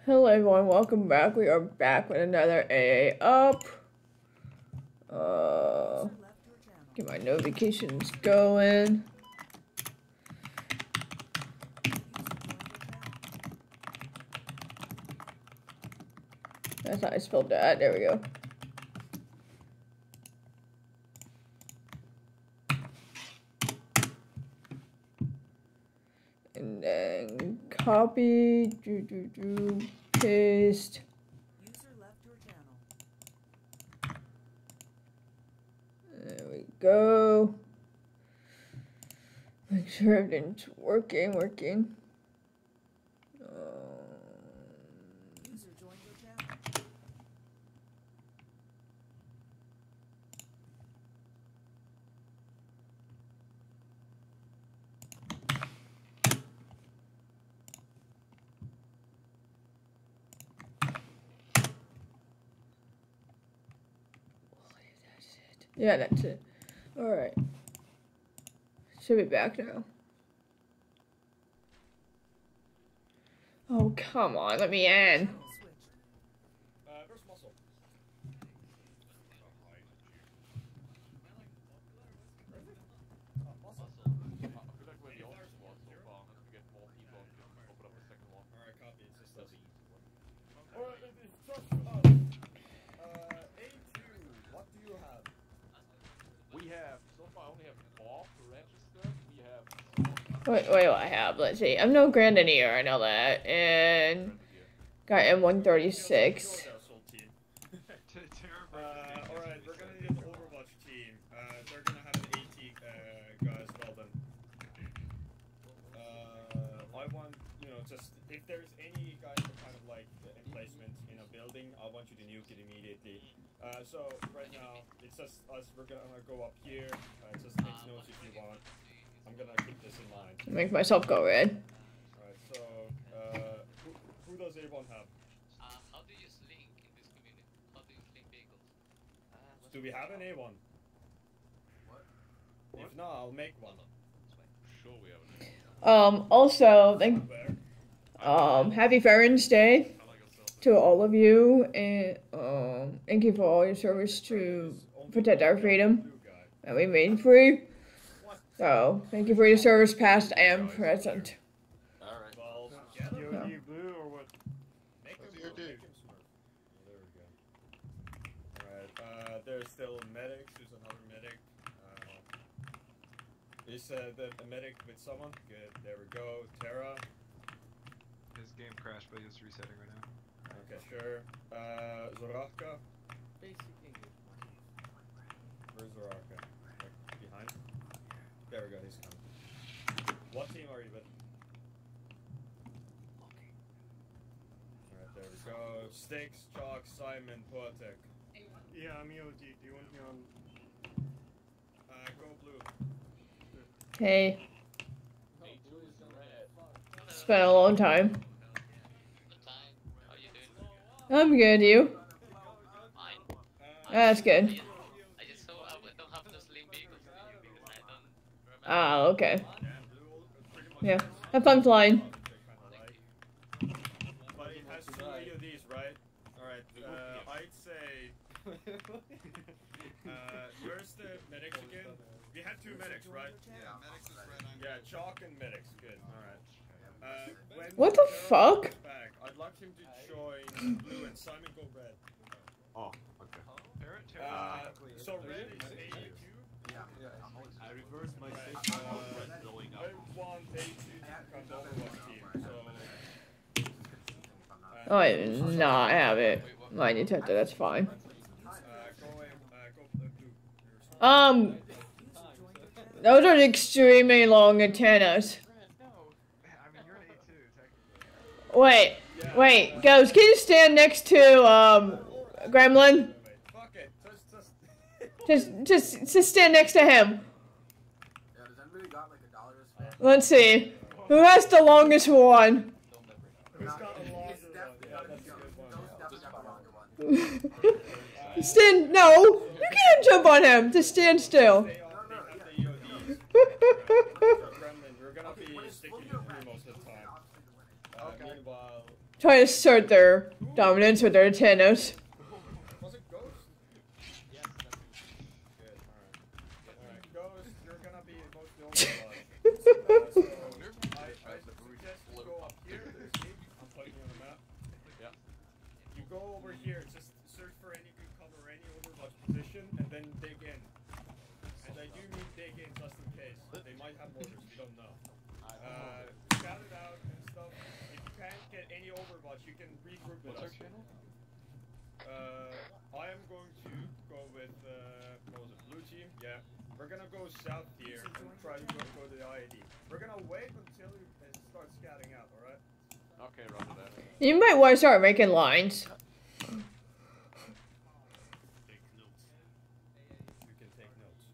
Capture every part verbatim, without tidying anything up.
Hello everyone, welcome back. We are back with another A A up. Uh, get my notifications going. That's how I spelled that. There we go. And then copy, do do do, paste. User left your channel. There we go. Make sure everything's working, working. Um, User joined your channel. yeah, that's it. All right. Should be back now. Oh, come on, let me in. Channel switched. Uh, where's muscle? Oh, muscle. I feel like we're the only squad so far, unless we get more people and can open up a second one. Alright, copy. It's just us. Alright, it's just us. Uh, A two, what do you have? We have, so far I only have four to register. We have... Wait, wait, what I have? Let's see. I'm no Grenadier, I know that. And got M one thirty-six. Uh, alright, we're gonna need an Overwatch team. Uh, they're gonna have an AT uh, guys, well done. Uh, I want, you know, just, if there's any guys that kind of like the emplacement in a building, I want you to nuke it immediately. Uh, so, right now, it's just us, we're gonna go up here, uh, just take notes if you want. I'm gonna keep this in mind. Make myself go red. Alright, so, uh, who, who does A one have? Uh, how do you link in this community? How do you link vehicles? Uh, Do we have an A one? What? If not, I'll make one. Sure we have an Um, also, thank, Where? um, happy Veterans Day to all of you, and, um, thank you for all your service to protect our freedom Blue guy. that we made free. What? So, thank you for your service past and present. Alright. Well, Yeah. D O D blue or what? Make him What's blue. your Make him smurf. Oh, there we go. Alright, uh, there's still medics. Who's another medic? Uh, is uh, the a medic with someone? Good. There we go. Terra. His game crashed, but he's resetting right now. Okay, sure. Uh, Zoraka. Basic English. Where's Zoraka? Like, behind? There we go. He's coming. What team are you with? Alright, there we go. Sticks, Chalk, Simon, Poetic. Yeah, I'm E O D. Do you want me on? Uh, go blue. Hey, it's been a long time. The time. How you doing? I'm good, you? Fine. That's good. I just, I just so I don't have those link vehicles to you because I don't remember. Ah, okay. Yeah, blue, uh, pretty much Yeah, has- have fun flying. they kinda like. But it has two E O Ds, right? Alright, uh, I'd say. uh, where's the medics again? We have two medics, right? Yeah, medics is red. I'm Yeah, Chalk and medics. Good. Alright. Uh, when What the Terra fuck? comes Back, I'd like him to join blue and Simon go red. Oh, okay. Uh, so red is A two. Yeah, yeah. I reversed my Right. six Uh, red going I up. want A two to become the Overwatch team. So. Uh, Oh, I did not have it. My detector, that's fine. Uh, go away. Uh, go uh, blue. Um, those are extremely long antennas. I mean, you're an A two, technically. Wait, wait, Ghost, can you stand next to, um, Gremlin? Wait, wait. Fuck it. Just, just. Just, just, just stand next to him. Yeah, does anybody got like a dollar to spare? Let's see. Who has the longest one? Who's got a longer It's one? definitely Yeah, got that's a good one. Those definitely got the longer one. Stand, no, you can't jump on him. Just stand still. Stay on, they have the E O Ds. Gremlin, we're gonna be sticking to blue most of the time. Uh, meanwhile, trying to assert their dominance with their antennas. Was it Ghost? Yes, that's Good, alright. Alright, Ghost, you're gonna be mostly overwatched. uh, so, I, I suggest you go up here. I'm putting you on the map. Yeah. You go over here, just search for any good cover, any overwatch position, and then dig in. And I do mean dig in just in case. They might have mortars, we don't know. Uh, scout it out and stuff. If you can't get any overwatch, you can regroup with us. Uh, I am going to go with, uh, what was it, blue team? Yeah. We're gonna go south here and try to go, go to the I A D. We're gonna wait until you uh, start scouting out, alright? Okay, roger that. You might want to start making lines. You can take notes,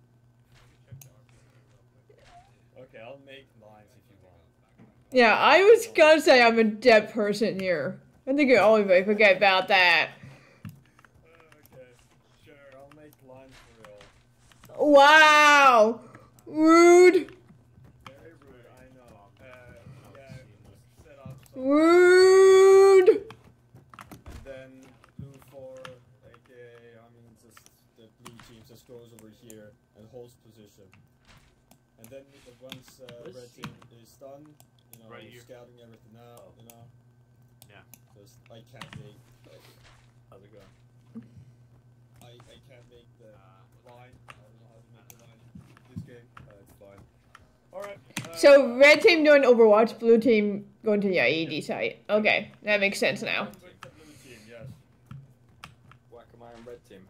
yeah. Okay, I'll make lines if you want. Yeah, I was gonna say I'm a dead person here. I think you always forget about that. Okay, sure, I'll make lines for real. Wow! Rude! Very rude, I know. Uh, yeah, just set up some. Rude! And then blue four, aka, I mean, just the blue team just goes over here and holds position. And then uh, once uh, red team is done, you know, Right here. scouting everything out, you know. Yeah. Just I can't make. Like, How's it going? I I can't make the line. I don't know how to make the line. This game, uh, it's fine. All right. Uh, So, red team doing Overwatch, blue team going to the I E D site. Okay, that makes sense now. with the blue team, yes. Whack am I on red team?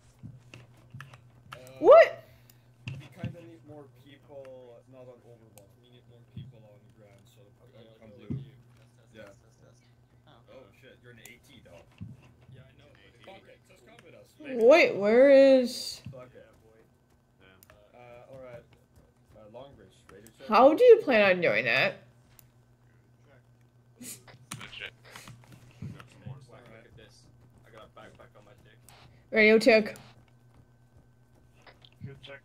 Uh, What? We kind of need more people, not on Overwatch. We need more people on the ground, so Okay, I'll I'll come go blue. with you. Yeah. Oh. Oh shit, you're an AT dog. Yeah, I know. Fuck it, just come with us. Wait, where is... Fuck it. Uh, alright. Uh, Long Bridge, radio check. How do you plan on doing that? Good shit. Grab some more slack. Alright. Look at this. I got a backpack on my dick. Radio check. Good check.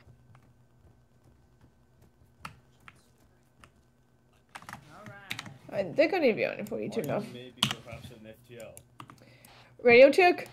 I think I need to be on forty-two Or now. Maybe perhaps an F T L. Radio check?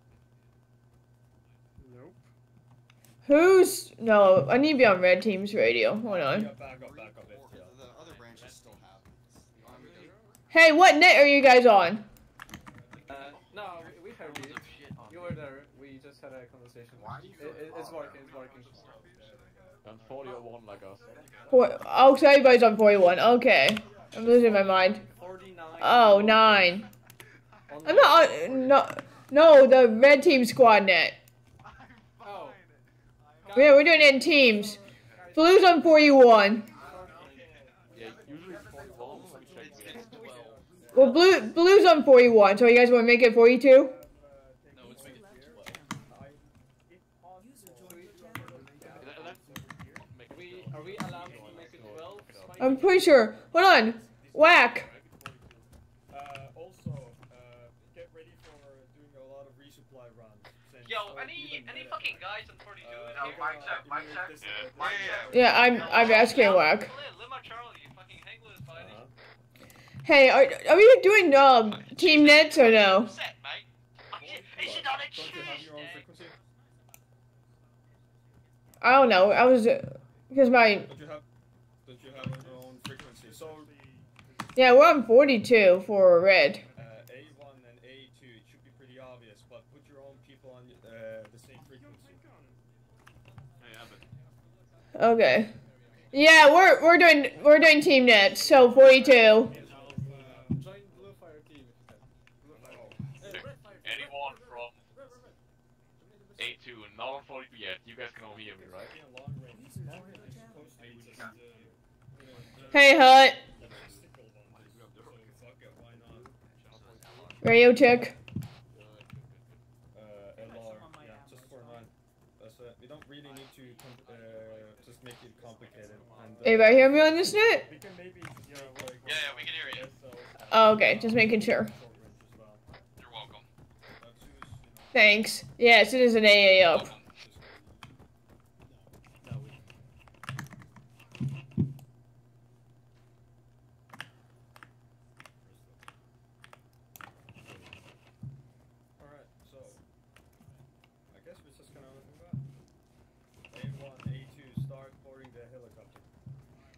Nope. Who's... No, I need to be on red team's radio. Hold Yeah, on. back up, back up, F T L. The other branches still have it. The army doesn't. Hey, what net are you guys on? Uh, no, we, we heard you. You were there. We just had a conversation. Why do you It, it, it's working. It's working. And forty or one like us. What? Oh, so everybody's on forty-one. Okay. I'm losing my mind. Forty-nine. Oh, nine. On I'm not on... No, no, the red team squad net. Oh. Yeah, we're doing it in teams. Blue's on forty-one. Yeah, usually forty-one. Let me check again. Well, blue blue's on forty-one, so you guys want to make it forty-two? No, let's make it User joined your channel. Are we, are we allowed to make it twelve? Spike? I'm pretty sure. Hold on. Whack. Uh, also, uh, get ready for doing a lot of resupply runs. since, Yo, uh, any even any meta- fucking guys on forty-two? Uh, here? we're gonna eliminate this, uh, Yeah. this- Yeah, I'm I'm asking Whack. Lil, Lil Charlie, you fucking hang with us, buddy. Uh-huh. Hey, are are we doing um team nets or no? Set, mate. Is it on a Don't you have your own Tuesday? frequency? I don't know. I was because my Don't you have? Don't you have your own frequency? So, yeah, we're on forty-two for red. uh, A one and A two, it should be pretty obvious, but put your own people on uh, the same frequency. Okay. Yeah, we're we're doing we're doing team nets. So forty-two. Join Blue Fire team. Blue Fire. Anyone from A two and not on forty-two yet, you guys can all hear me, right? In a long range, User long joined range your is channel. supposed to be just, uh, you know, Hey, Hut. logistical ones. So fuck it, why not? Radio check. Uh, L R, yeah, just for nine. That's it. We don't really need to com- uh, just make it complicated. And, uh, Anybody hear me on this net? we can maybe, you know, like, Yeah, yeah, we can hear you. so, Oh, okay, just making sure. short range as well. You're welcome. Uh, choose, you know, Thanks. Yes, it is an A A up. Welcome.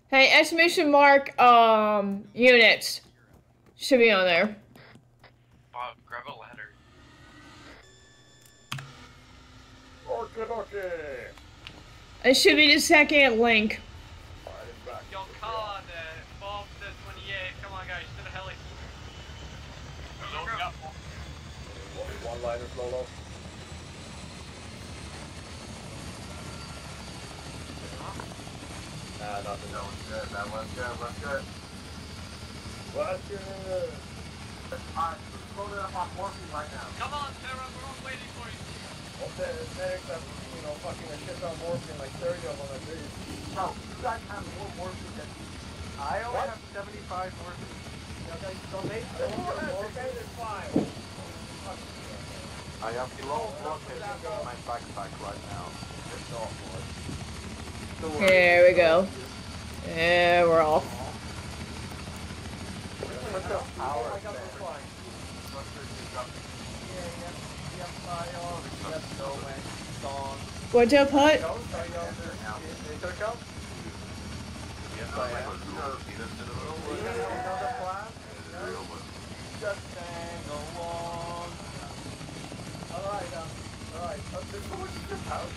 Hey, exclamation mark, um, units. Should be on there. Bob, grab a ladder. Okay, okay. It should be the second link. Yo, Cod, uh, Bob the twenty-eight. Come on, guys, to the heli. Loading up. One liner solo. Nah, nothing. That was good. That was good. That's good. What's good? Alright, let's load it up on morphine right now. Come on, Sarah, we're all waiting for you. Well, the medics have, you know, fucking a shit on morphine, like thirty of them at least. No, you guys have more morphine than me. I only have seventy-five morphine. Okay, so they still have morphine is fine. I have low blockage in my backpack right now. It's not much. Here we go. Yeah, we're off. What's the power I got the fine. What's up, Hut? Just hang along. Alright, um, alright. Up to the house.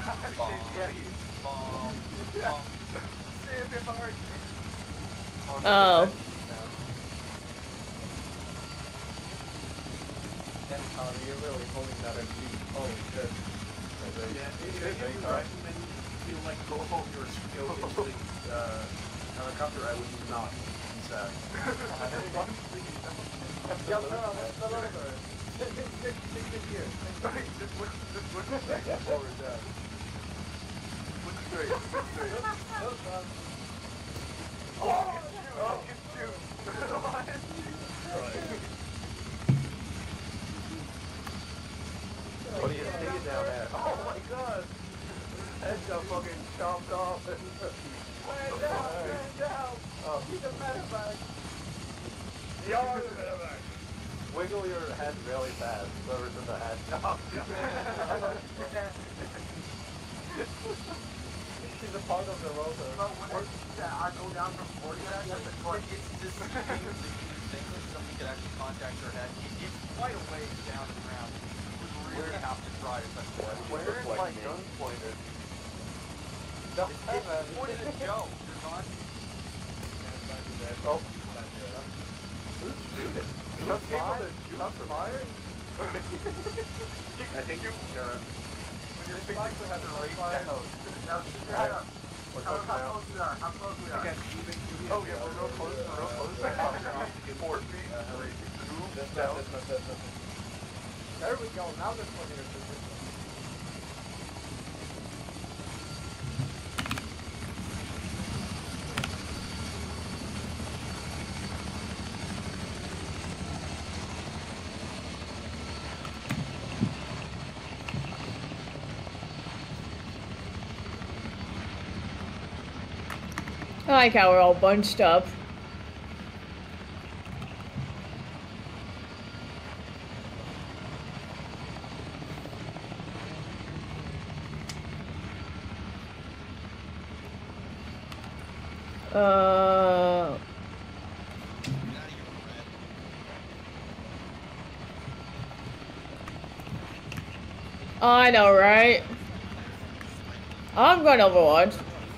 Oh. Then, Connor, you're really holding that at least. Holy shit. Yeah, if you recommend you like go home your skill into the uh, helicopter, I would not be sad. Yeah, no, no, no, no, no. Take it here. Just look, just look forward down. Look straight, look straight. Oh, oh, get you. What do you see down there? Oh my god! Head got fucking chopped off. Man down, man down! Oh. He's a medevac! You are the medevac! Wiggle your head really fast, whoever's in the head. Oh, she's a part of the rotor. But when yeah, I go down from forty, that's the court. It's this thing that somebody could actually contact her head. It's quite a ways down the ground. We really have to try it. Where is my gun pointed? No, it's, it's pointed at Joe. You're not. Oh. Who's shooting? Just fire? Just fire? I think you, Sharon. When you're supposed to have the right down. Now, Sharon. What's up now? How close we are? How close we are? Okay, even, even, oh, yeah, we're real close. We're real close. Four feet. That's down. That's not, that's not. There we go. Now they're putting it in position. I like how we're all bunched up. Uh... I know, right? I'm going Overwatch.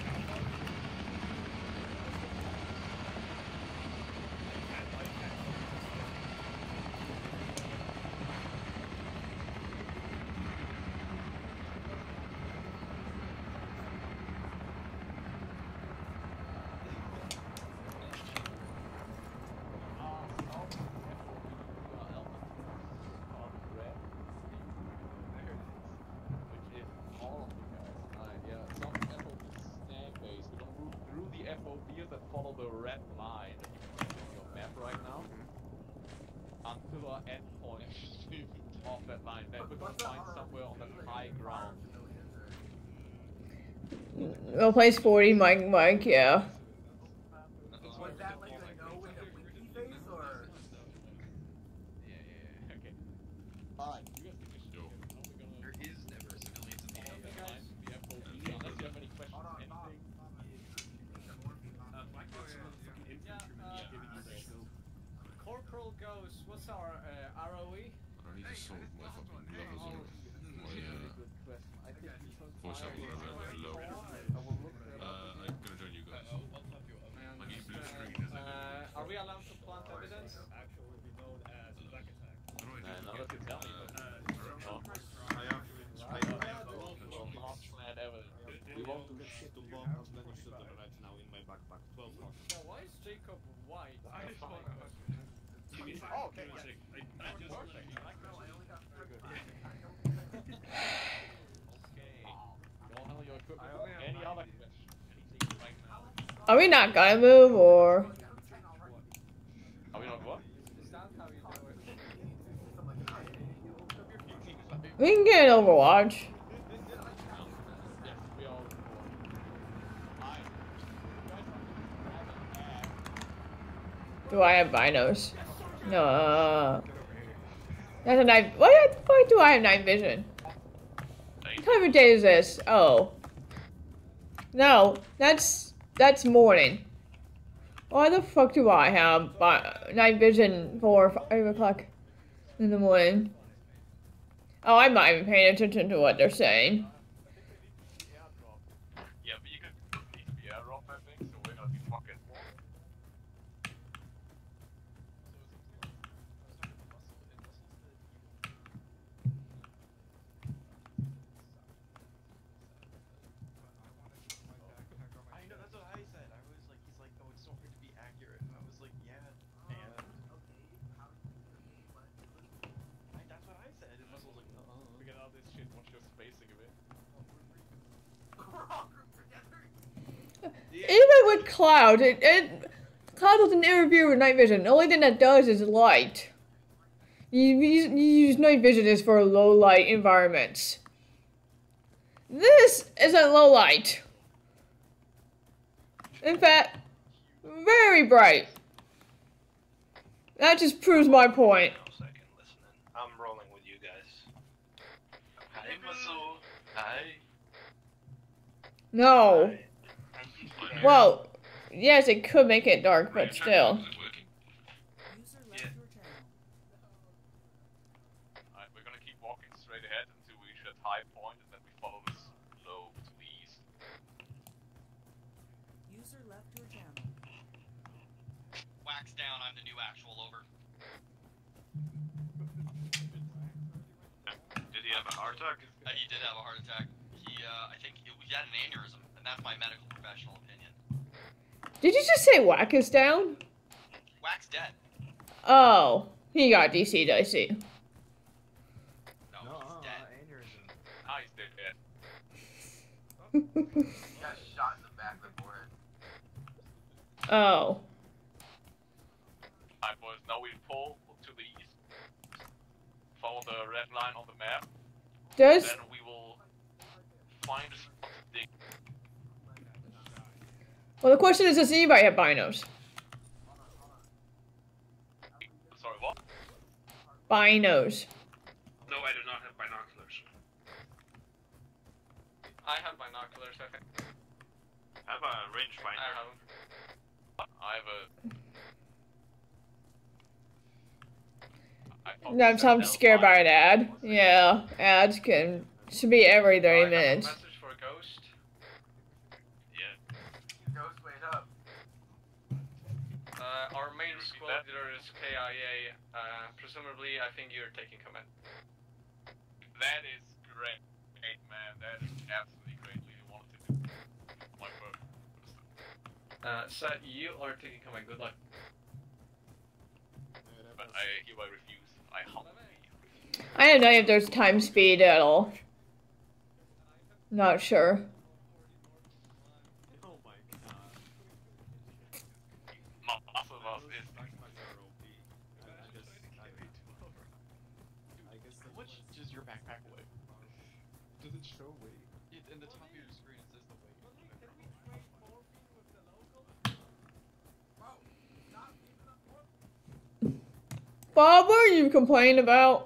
That follow the red line on your map right now until our endpoint off that line. Then we can find somewhere on that high ground. We'll place forty, Mike, Mike, yeah. Was that like a no with a winky face or? Yeah, yeah, yeah. Okay. Alright. You guys can just go. There is never civilians in the The F O B, unless you have any questions, anything. Corporal goes, what's our uh, R O E? I need to solve my fucking level zero. My, uh, force level are low. Uh, I'm gonna join you guys. My game blue screen is like Uh, are we allowed to plant evidence? Actually be known as Black Attack. What do I Uh, do? now that you tell me, but Uh, no, I have I have will not plant evidence. We won't do shit. To bomb as many shit right now in my backpack. twelve rounds. Yeah, why is Jacob white? I fine. Oh, okay, yeah. I just Don't handle your equipment. Any other question? Anything right now? Are we not gonna move, or? Are we not what? Is that how you do it? We can get an Overwatch. Yes, we all. I. Do I have binos? No. uh, That's a night. What? Why do I have night vision? What time of day is this? Oh. No, that's that's morning. Why the fuck do I have bi night vision for five o'clock in the morning? Oh, I'm not even paying attention to what they're saying. Yeah, but you could need to be airdrop, I think, so we're gonna be fucking. I know, that's what I said. I was like, he's like, oh, it's so hard to be accurate. And I was like, yeah. And I, that's what I said. And Russell was like, uh Figure out this shit, watch your spacing a bit. Even with Cloud, it, it Cloud doesn't interfere with night vision. The only thing that does is light. You, you, you use night vision is for low light environments. This isn't low light. In fact, very bright. That just proves my point. Second, listening. I'm rolling with you guys. Hi, Muscle. Hi. No. Well, yes, it could make it dark, but still. Alright, we're gonna keep walking straight ahead until we reach that high point, and then we follow this low to the east. User left your channel. wax down, I'm the new actual over. Did he have a heart attack? Uh, he did have a heart attack. He, uh, I think it, he had an aneurysm, and that's my medical professional opinion. Did you just say Whack is down? Wax dead. Oh, he got D C'd, I see. No, he's dead. Ah, he's dead. He got shot in the back of the forehead. Oh. Alright, boys, now we pull to the east. Follow the red line on the map. Does Then we will find a spot to dig. well, the question is, does anybody have binos? Sorry, what? Binos. No, I do not have binoculars. I have binoculars, I think. I have a rangefinder. I have them. I have a. I thought No, I'm, you said I'm scared by an ad. Yeah, ads can should be every thirty minutes. Message for Ghost. Yeah. Ghost, wait up. Uh, our main Repeat squad that. leader is K I A. Uh, presumably, I think you're taking command. That is great, man. That is absolutely great. You wanted to do my work. Uh, Seth, you are taking command. Good luck. But I hereby refuse. I humbly refuse. I don't know if there's time speed at all. Not sure. Oh my god. Most of us is. I guess How much does your backpack weigh? does it show weight? It, in the top of your screen, it says the weight. Bob, what are you complaining about?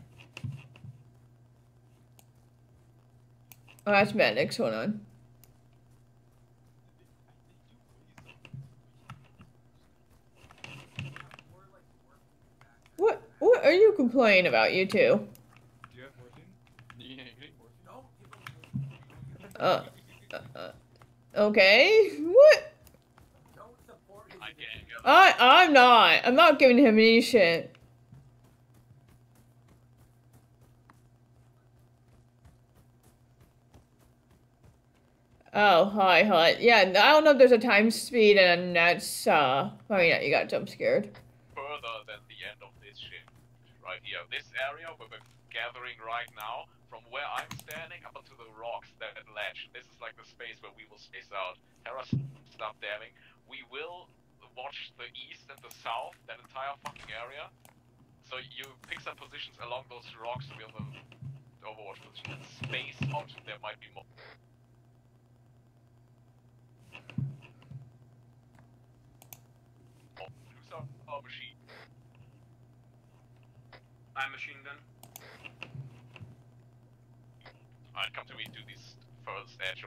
Oh, that's Medix. Hold on. What are you complaining about, you two? Do you have fourteen? Yeah, great fourteen. No. Uh, uh, uh, okay. What? I can't go. I I'm not. I'm not giving him any shit. Oh, hi, hi. Yeah, I don't know if there's a time speed, and that's, uh, I mean, yeah, you got jump scared. Further than the end of this shit. Right here. This area where we're gathering right now, from where I'm standing up onto the rocks, that ledge. This is like the space where we will space out. Terra, stop damming. We will watch the east and the south, that entire fucking area. So you pick some positions along those rocks to be on the Overwatch position and space out. There might be more. Oh, machine. I'm machine gun. Alright, come to me to this furthest edge of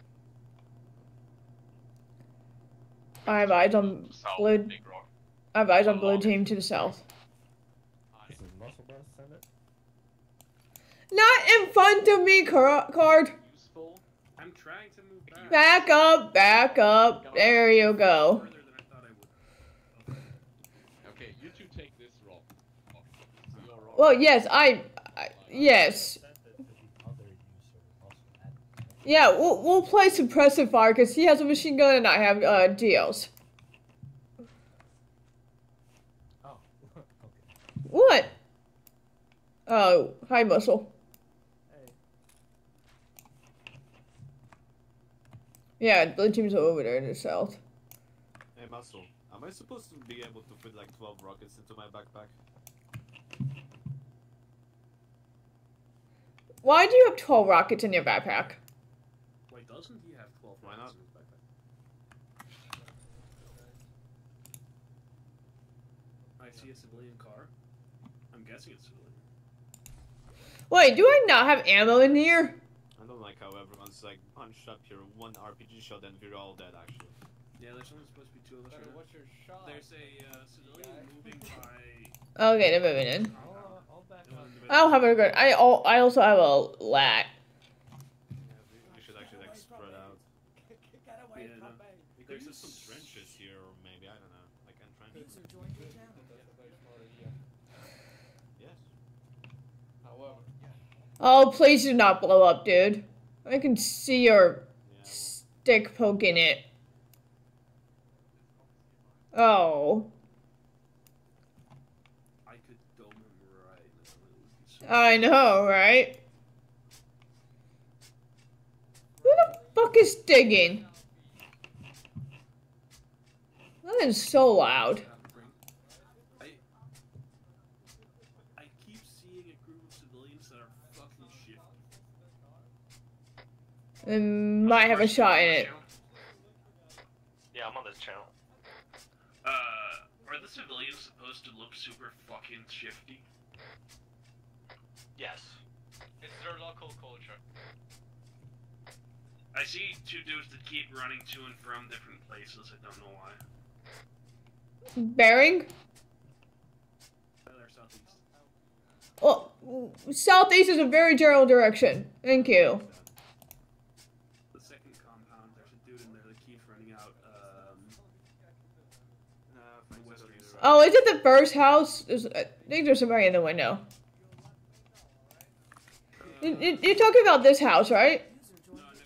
I have eyes on south, blue. big rock. I have eyes on blue team to the south. This is muscle bus, send it. Not in front of me, car card. Useful. I'm trying to move back. Back up, back up. There you go. Further than I thought I would. Okay, you two take this rock. Oh, so your rock. Well, yes, I, I yes. Yeah, we'll, we'll play suppressive fire because he has a machine gun and I have uh, D Ls. Oh, okay. What? Oh, hi, Muscle. Hey. Yeah, blue team's over there in the south. Hey, Muscle, am I supposed to be able to fit like twelve rockets into my backpack? Why do you have twelve rockets in your backpack? Wait, doesn't he have twelve Why rockets not? in his backpack? I see a civilian car. I'm guessing it's civilian. Wait, do I not have ammo in here? I don't like how everyone's like punched up here, one R P G shot, and we're all dead actually. Yeah, there's only supposed to be two of us Better right now. watch your shot. There's a uh, civilian moving by... Okay, they're moving in. I'll, uh, I'll back uh, up. I don't have a good. I al I also have a lat. We should actually like spread out. Yeah, no. We could use some trenches here, or maybe, I don't know, like entrenches. Yes. However, Oh, please do not blow up, dude. I can see your Yeah, well, stick poking it. Oh, I could dome him right now. It would be so... I know, right? Who the fuck is digging? That is so loud. I, I keep seeing a group of civilians that are fucking shit. They might have a shot in it. Yeah, I'm on this channel. Uh, are the civilians supposed to look super fucking shifty? Yes. It's their local culture. I see two dudes that keep running to and from different places. I don't know why. Bearing? They're southeast. Well, southeast is a very general direction. Thank you. The second compound, there's a dude in there that keeps running out. Um, nah, the Frank's western already side. Oh, is it the first house? There's, I think there's somebody in the window. You, you, you're talking about this house, right? No, next,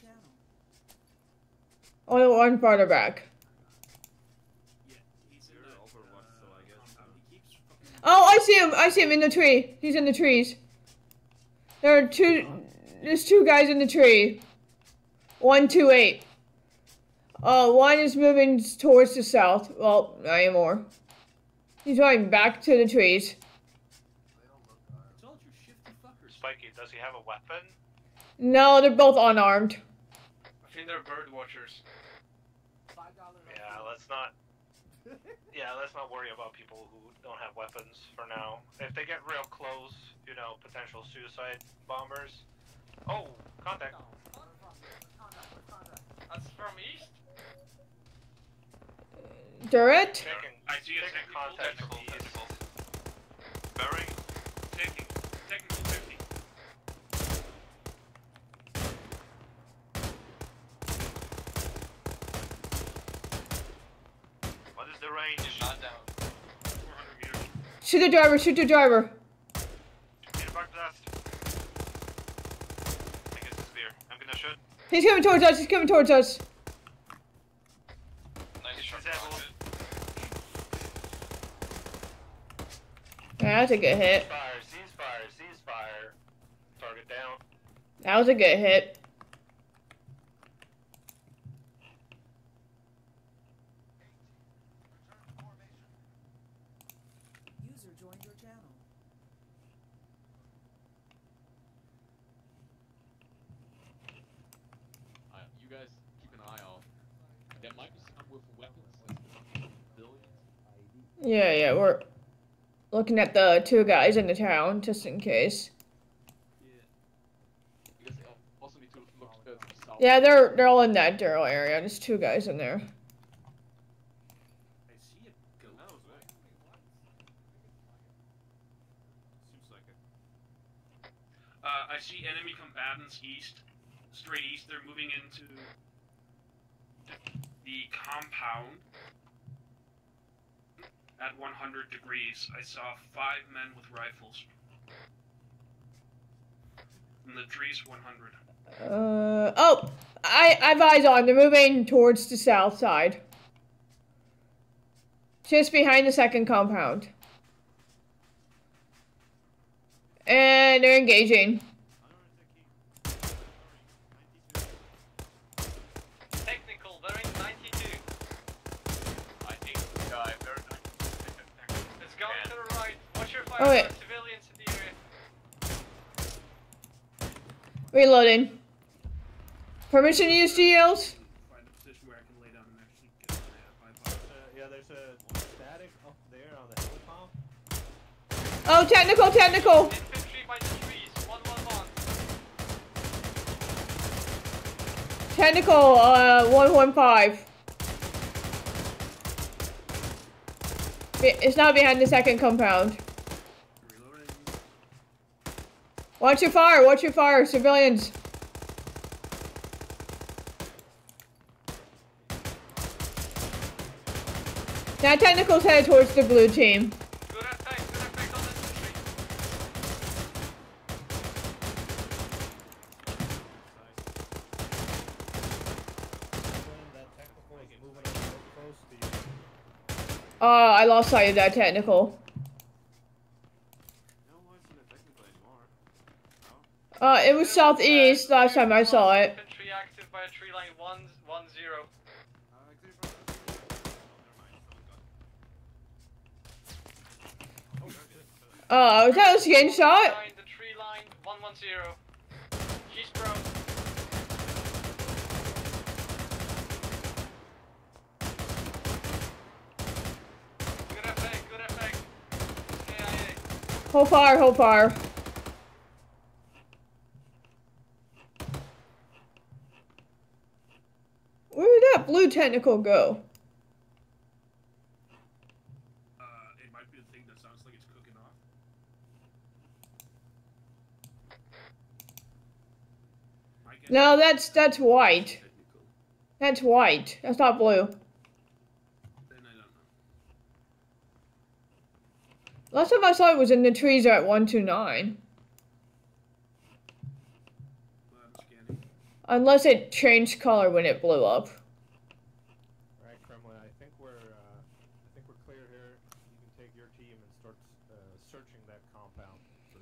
Or the one farther back? yeah, he's in You're that Overwatch, so I guess. compound. He keeps fucking... Oh, I see him. I see him in the tree. He's in the trees. There are two. There's two guys in the tree. One, two, eight. Uh, one is moving towards the south. Well, not anymore. He's going back to the trees. I told you, shifty fuckers. Spiky, does he have a weapon? No, they're both unarmed. I think they're bird watchers. Yeah, let's not. Yeah, let's not worry about people who don't have weapons for now. If they get real close, you know, potential suicide bombers. Oh, contact. That's from east? Turret? Taking, I see a second contact from the east. Bearing Shot down. four hundred meters. Shoot the driver, shoot the driver. Meter back blast. I think it's severe. I'm gonna shoot. He's coming towards us, he's coming towards us. Nice shot. Disabled. Yeah, that's a good hit. Ceasefire, ceasefire, ceasefire. Target down. That was a good hit. User joined your channel. Uh, you guys keep an eye out. There might be some with weapons. Billions. Yeah, yeah, we're looking at the two guys in the town, just in case. You guys also need to look uh, to the south. Yeah, they're they're all in that general area. There's two guys in there. I see it go. That was right. Seems like it. Uh, I see enemy combatants east, straight east. They're moving into the compound at one hundred degrees. I saw five men with rifles. In the trees, one hundred. Uh oh, I I've eyes on. They're moving towards the south side, just behind the second compound, and they're engaging. Technical, they're in ninety-two. I think the guy very nice. It's going to the right. Watch your fire Oh, wait. for civilians in the area. Reloading. Permission to use G Ls? Find a position where I can lay down and actually get my my box. Uh, yeah, there's a static up there on the hilltop. Oh, technical, technical. Infantry by the trees. one one one. Technical, uh, one one five. It's not behind the second compound. Reloading. Watch your fire, watch your fire, civilians. Now technical's headed towards the blue team. Good attack, good attack on the infantry. Uh, I lost sight of that technical. No one's in the technical anymore. Uh, it was southeast last time I saw it. Infantry active by a tree line one one zero. Uh, was that a skin shot? Behind the tree line one one zero. She's prone. Good effect, good effect. K I A. Hold fire, hold fire. Where did that blue technical go? Uh, it might be the thing that sounds like it's cooking off. My guess No, is that's that's white. technical. That's white. That's not blue. Then I don't know. Last time I saw it was in the trees at one two nine. Well, I'm scanning. Unless it changed color when it blew up. Right, Kremlin. I think we're uh, I think we're clear here. You can take your team and start uh, searching that compound for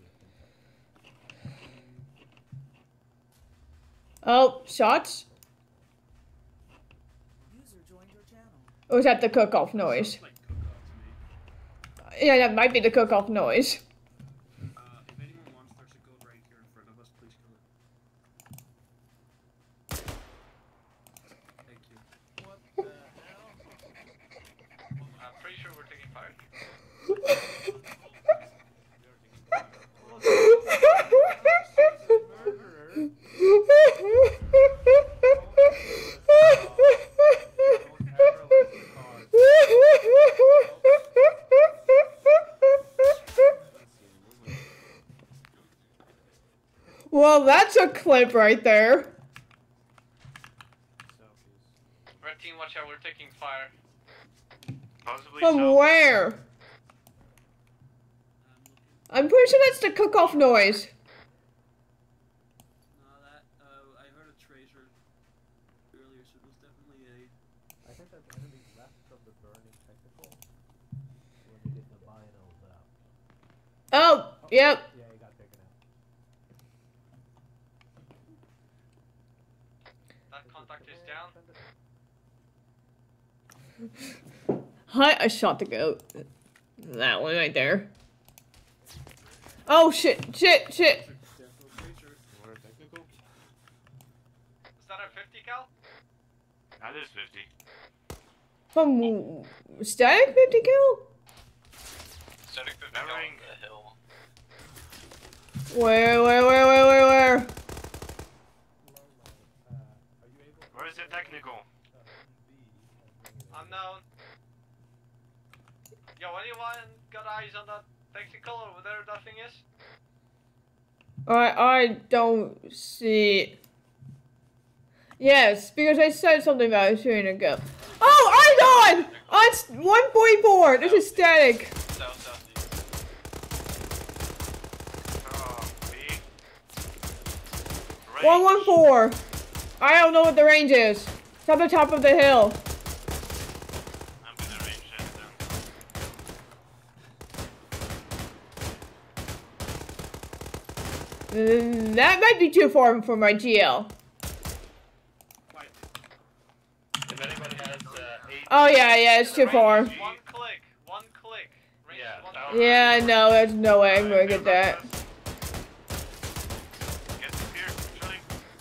impact. Oh, shots? User joined your channel. Or was that the cook-off noise? Sounds like cook off to me. Yeah, that might be the cook-off noise. Uh, if anyone wants, there's a goat right here in front of us. Please kill it. Thank you. What the hell? I'm pretty sure we're taking fire. Well, that's a clip right there. Red team, watch out, we're taking fire. Possibly From so. where? I'm pretty sure that's the cook-off noise. No, that, uh, I heard a tracer earlier, so it was definitely a... I think that's enemies left from the burning technical. When we get the binos out. Oh, yep. Yeah, he got taken out. That contact is down. Hi, I shot the goat. That one right there. Oh shit, shit, shit. Is that a fifty cal? That is fifty. From static fifty kill? Static fifty cal on the hill. Where, where, where, where, where, where? Where is the technical? Unknown. Yo, anyone got eyes on that technical over there that thing is? I, I don't see. Yes, because I said something about it shooting a gun. Oh, I'm on! On one forty-four. This is static. South, south, one one four. I don't know what the range is. It's at the top of the hill. I'm gonna range that down. Mm, that might be too far for my G L. If anybody has uh, eight... Oh yeah, yeah, it's too far. One click, one click. Range Yeah, one that click. Yeah, I know. There's no way I'm gonna get that. Get up here, shooting.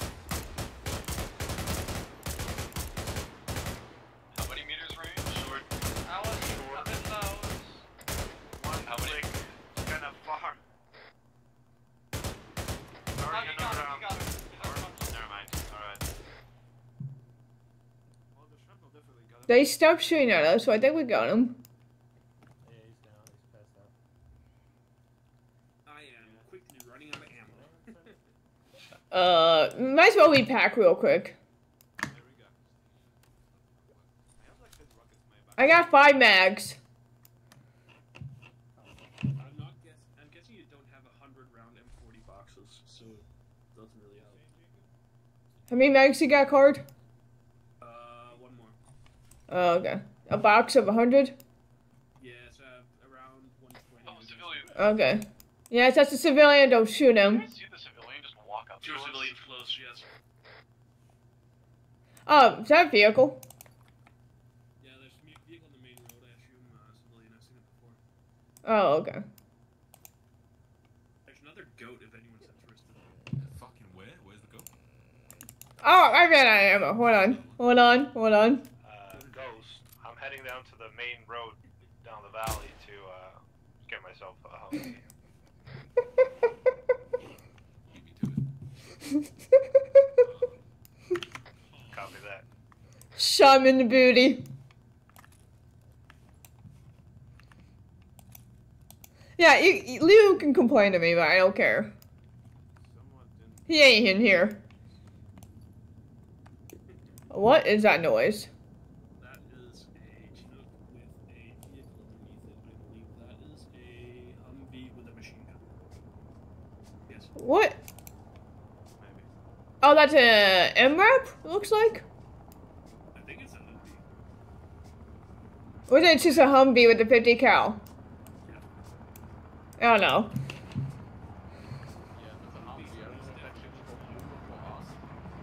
How many meters range? Short. I was a bit low. One click. It's kinda far. Sorry, Oh, you got another it, round. you got it. Never mind. Alright. Well, the shrapnel definitely got it. They stopped shooting at us, so I think we got him. Yeah, he's down. He's passed out. I am quickly running out of ammo. Uh, might as well repack real quick. There we go. I have like this rockets in my back. I got five mags. I'm not guess. I'm guessing you don't have a hundred round M forty boxes, so it doesn't really help. How many mags you got, Card? Uh, one more. Oh, okay. A box of a hundred? Yes, uh, around one twenty. Oh, civilian. Okay. Yes, that's a civilian. Don't shoot him. See the civilian just walk up to Two us? civilians close, yes. Oh, is that a vehicle? Yeah, there's a vehicle on the main road, I assume, uh, civilian. I've seen it before. Oh, okay. There's another goat if anyone's interested. Fucking where? Where's the goat? Oh, I ran out of ammo. Hold on. Hold on. Hold on. Uh, Ghost. I'm heading down to the main road down the valley to uh, get myself a home. Copy that. Shot him in the booty. Yeah, you, you, Leo can complain to me, but I don't care. He ain't in here. What is that noise? That is a Chinook with a vehicle underneath it. I believe that is a Humvee with a machine gun. Yes. What? Maybe. Oh, that's a M RAP, looks like? I think it's a Humvee. Or is it just a Humvee with a fifty cal? I don't know. Yeah, there's a Humvee. I don't know if that shit's for you or for us.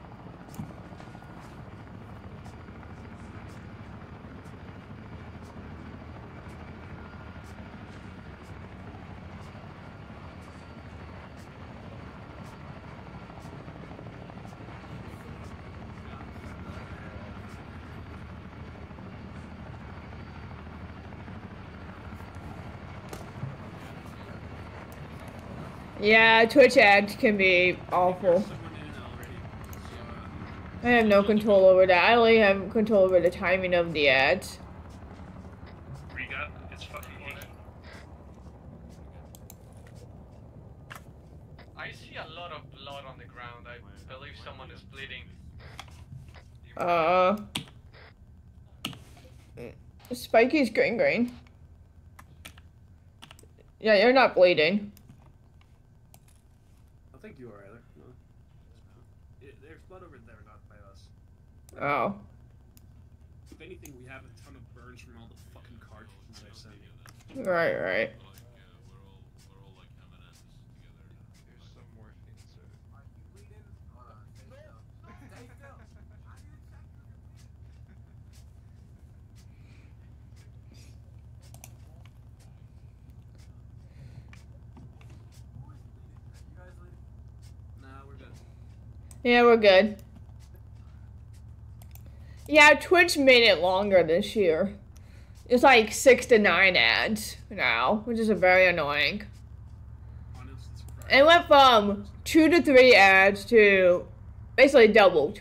Yeah, Twitch ads can be awful. Someone in already. So, uh, I have no control over that. I only have control over the timing of the ads. Riga, it's fucking eight. I see a lot of blood on the ground. I believe someone is bleeding. Uh. Spiky's green green. Yeah, you're not bleeding. I think you are either. No. It, there's blood over there, not by us. Oh. If anything, we have a ton of burns from all the fucking cartridges I sent you. Right, right. There's some morphine, sir. Nah, we're good. Yeah, we're good. Yeah, Twitch made it longer this year. It's like six to nine ads now, which is very annoying. It went from two to three ads to basically doubled.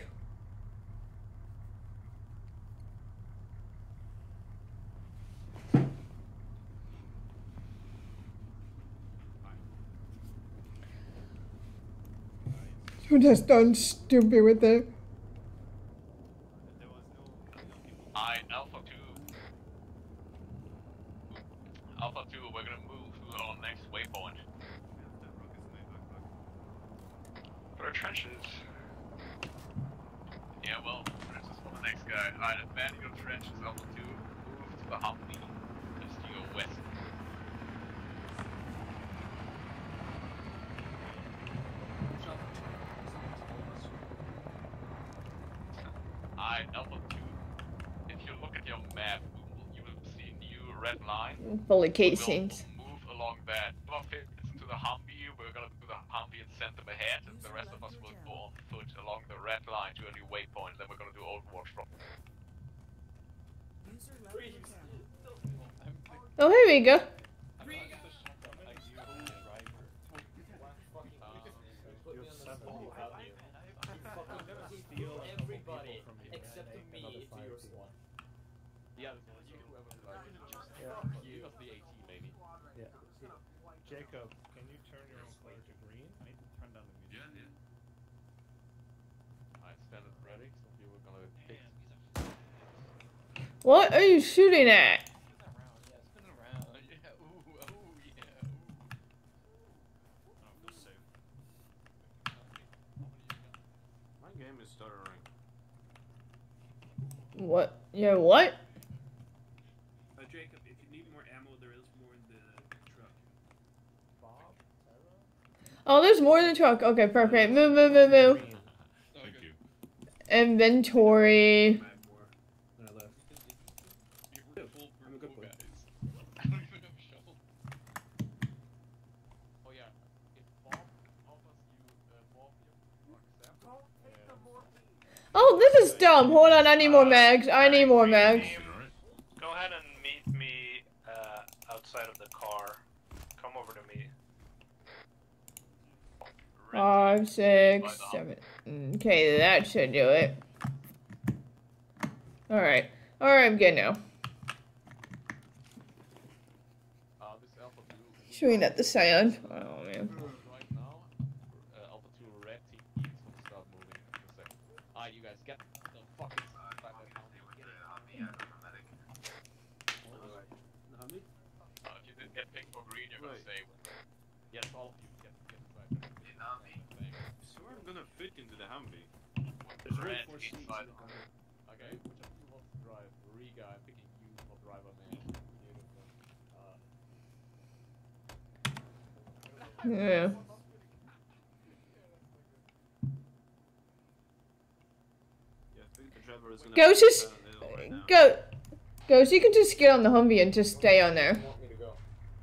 You're just done stupid with it. I Alpha two. Alpha two, we're gonna move to our next waypoint. For trenches. Yeah, well, trenches for the next guy. Alright, abandon your trenches, Alpha two. Move to the Humvee. Just to your west. Alright, Alpha two. If you look at your map, you will see a new red line. Fully casings. Move along that. Block fits into the Humvee. We're gonna do the Humvee and send them ahead, and the rest of us will go on foot along the red line to a new waypoint. Then we're gonna do Overwatch from. Oh, here we go. Everybody except me to your squad. Yeah, you whoever like you of the AT maybe. Yeah. Jacob, can you turn your own color to green? I need to turn down the music. Yeah, yeah. I stand it ready. Some people are gonna pick. What are you shooting at? Spin around. Yeah, ooh, oh, yeah, ooh. Oh, feel safe. My game is stuttering. What? Yeah, what? Uh, Jacob, if you need more ammo, there is more in the truck. Bob? Oh, there's more in the truck. Okay, perfect. Move, move, move, move. Thank you. Inventory. I have more than I left. I'm a good boy. I don't even have a shovel. Oh yeah, if Bob offers you uh, morphium, you accept. Oh, this is dumb. Hold on, I need more mags. I need more mags. Go ahead and meet me uh, outside of the car. Come over to me. Five, six, seven. Okay, that should do it. Alright. Alright, I'm good now. Uh, this Alpha two. Shooting at the sand. Oh, man. Right now, uh, Alpha two red team is gonna start moving in a second. Ah, you guys get the fucking side by that Humvee. Get it on me, I'm a medic. Alright. Humvee? Uh, if you didn't get picked for green, you're gonna stay. Yes, all of you get get inside. So I'm gonna fit into the Humvee. There's Red only four seats in inside. the car. Okay, which of you wants to drive? Riga, I'm picking you for driver, man. Beautiful. Uh, Yeah. Yeah, I think the driver is gonna Go, fit just down the hill right now. go. Go, so you can just get on the Humvee and just stay on there. want me to go?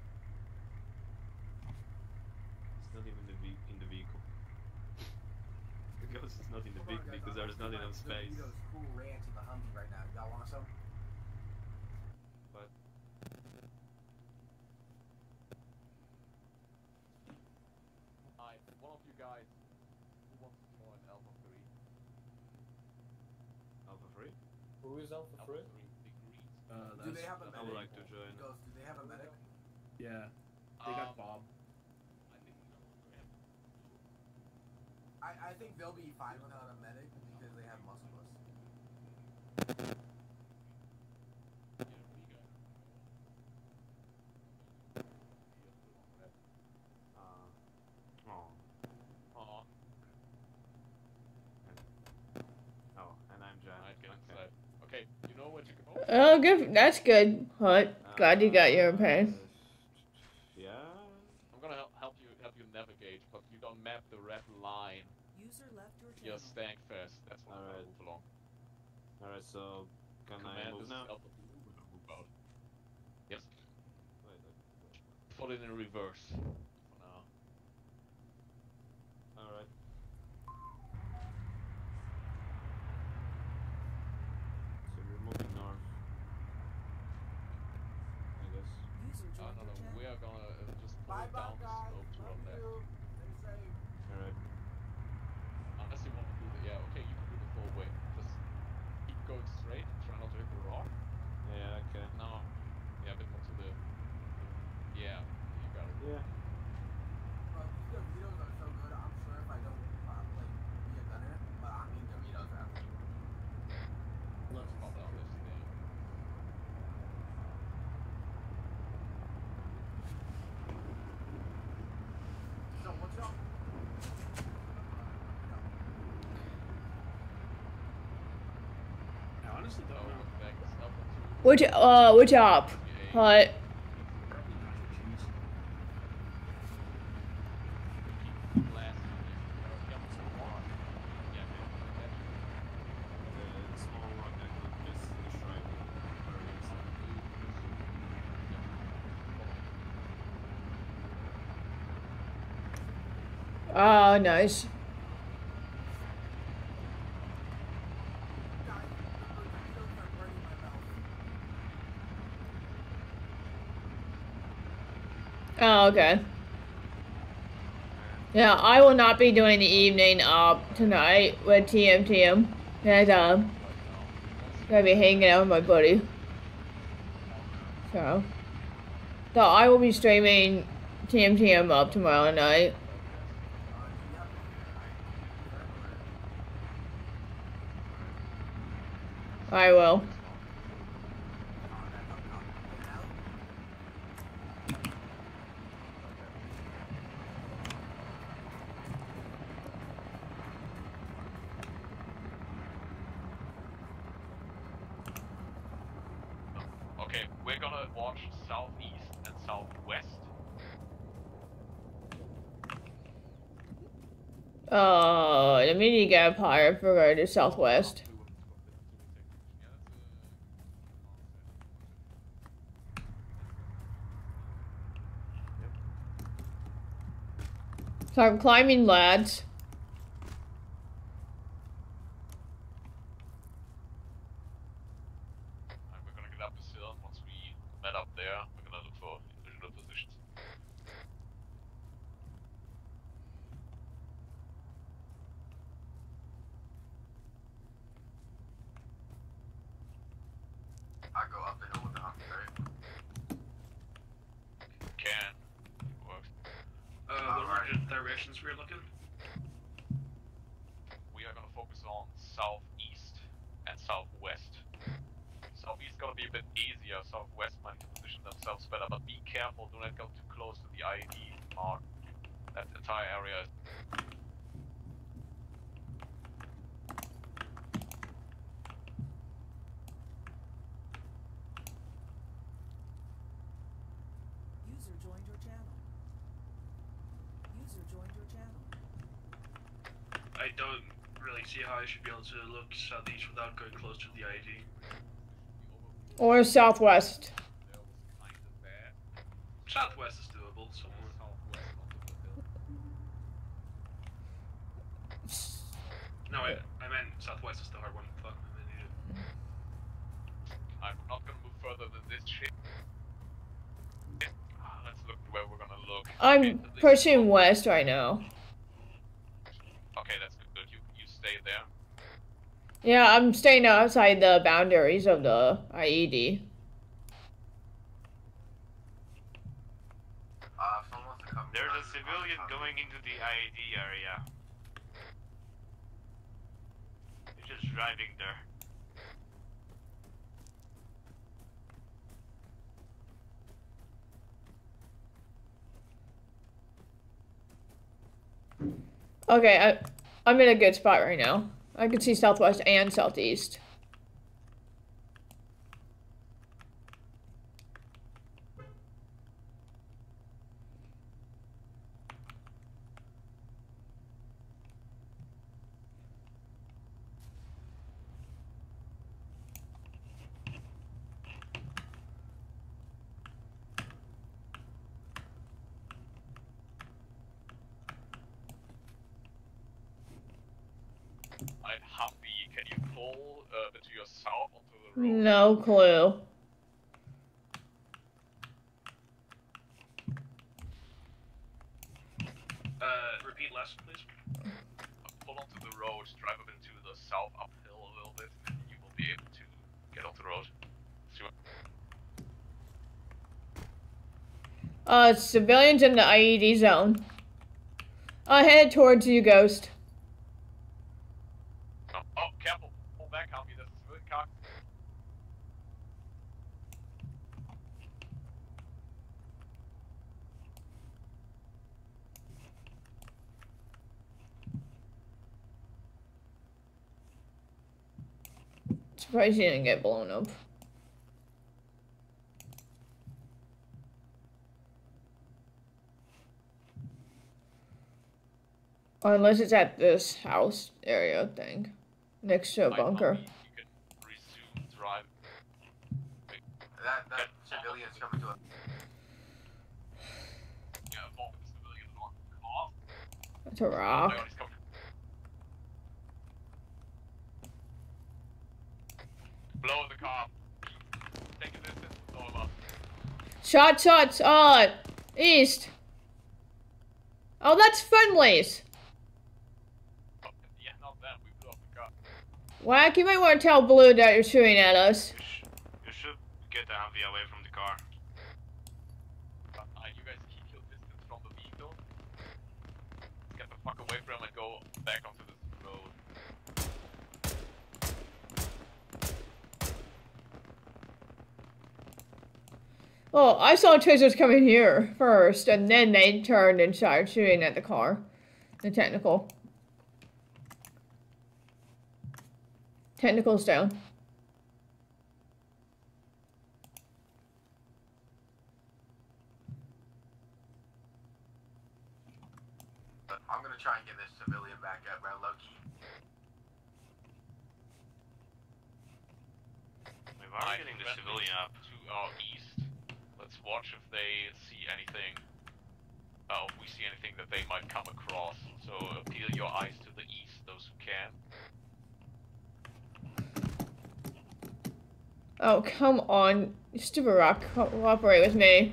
It's not even the ve in the vehicle. Because it's not in the vehicle because there's not enough space. Cool ranch in the Humvee right now. Y'all want some? But Alright, one of you guys who wants to join Alpha three? Alpha free? Who is Alpha three? The Greens. Uh, Do they that's, have a I medic? would like to join. Ghost, do they have a medic? yeah. They got Um, Bob. I think no, we have I, I think they'll be fine without a medic because they have muscle us. yeah, Riga Oh, good. That's good. Hut. Glad you got your pay. Yeah. I'm gonna help, help you help you navigate, but you don't map the red line. User left your You're channel. staying fast. That's what I'm Alright. gonna move along. Alright, so can I Command move is now? help you move and move out. Yes. Wait, wait. Put it in reverse for now. Alright. So we're moving north. I guess. User Uh, joined no, your no, channel. we are gonna uh, just pull it down the slope to our left. Alright. Unless you want to do the, yeah, okay, you can do the full way. Just keep going straight, try not to hit the rock. Yeah, okay. No, yeah, a bit more to the, yeah, you got it. Yeah. Bro, these Doritos are so good. I'm sure if I don't uh, like be a gunner, but I mean Doritos are absolutely. Let's pop down this thing. So what's up? I honestly don't know. Oh, thanks. Up to Which, uh, which op? Hut. Probably nacho cheese. last yeah, The small rock that could miss the shrine. Oh, nice. Guys, the Doritos are burning my mouth. Oh, okay. Yeah, I will not be doing the evening op tonight with T M T M. And, um, gonna be hanging out with my buddy. So, so I will be streaming T M T M up tomorrow night. I will. Okay, we're gonna watch southeast and southwest. Uh, the mini gap higher for going to southwest. So I'm climbing lads. And we're gonna get up this hill. Once we met up there, we're gonna look for individual positions. I go up the hill with the Humvee, right? Can. Works. Uh, what were the directions we were looking? We are gonna focus on southeast and southwest. Southeast gonna be a bit easier. Southwest might position themselves better, but be careful. Do not go too close to the I E D mark. That entire area is. User joined your channel. User joined your channel. I don't really see how I should be able to look southeast without going close to the I E D. Or southwest. Southwest is doable somewhere. No, I, I meant southwest is the hard one. Fuck, I meant either. I'm not gonna move further than this shit. Ah, let's look where we're gonna look. Okay, I'm so this- pushing west right now. Okay, that's good. Good. You you stay there. Yeah, I'm staying outside the boundaries of the I E D. Uh, if someone wants to come. There's a civilian going into the I E D area. He's just driving there. Okay, I, I'm in a good spot right now. I can see southwest and southeast. south onto the road. No clue. Uh, repeat last, please. Pull onto the road, drive up into the south uphill a little bit, and you will be able to get off the road. See what- Uh, civilians in the I E D zone. Uh, headed towards you, Ghost. Oh, oh, careful! Pull back, Humvee. There's a civilian car. Surprised he didn't get blown up. Or unless it's at this house area thing. Next to a bunker. You can resume drive. That that civilian's coming to us. Yeah, fall the civilian on off. That's a rock. Oh, he's coming. Blow the car. Take a distance. Over. Shot, shots, uh, east. Oh, that's friendlies. Yeah, not that. We blew up the car. Whack, you might want to tell Blue that you're shooting at us. You, sh you should get the Humvee away from the car. Uh, you guys keep your distance from the vehicle. Get the fuck away from him and go back onto this road. Oh, I saw Tracers coming here first, and then they turned and started shooting at the car. The technical. Technical's down. I'm gonna try and get this civilian back up, right, Loki? We've already getting the civilian up. To our east. Let's watch if they see anything. Oh, if we see anything that they might come across. So appeal your eyes to the east, those who can. Oh, come on. You stupid rock. Cooperate with me.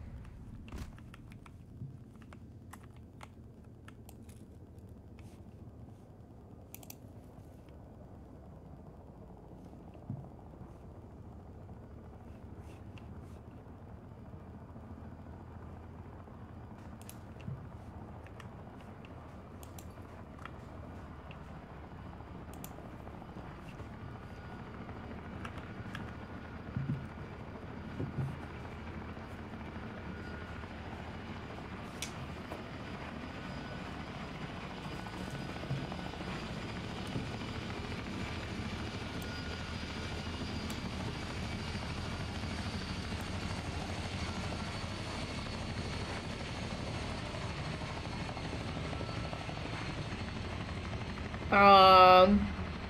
Um...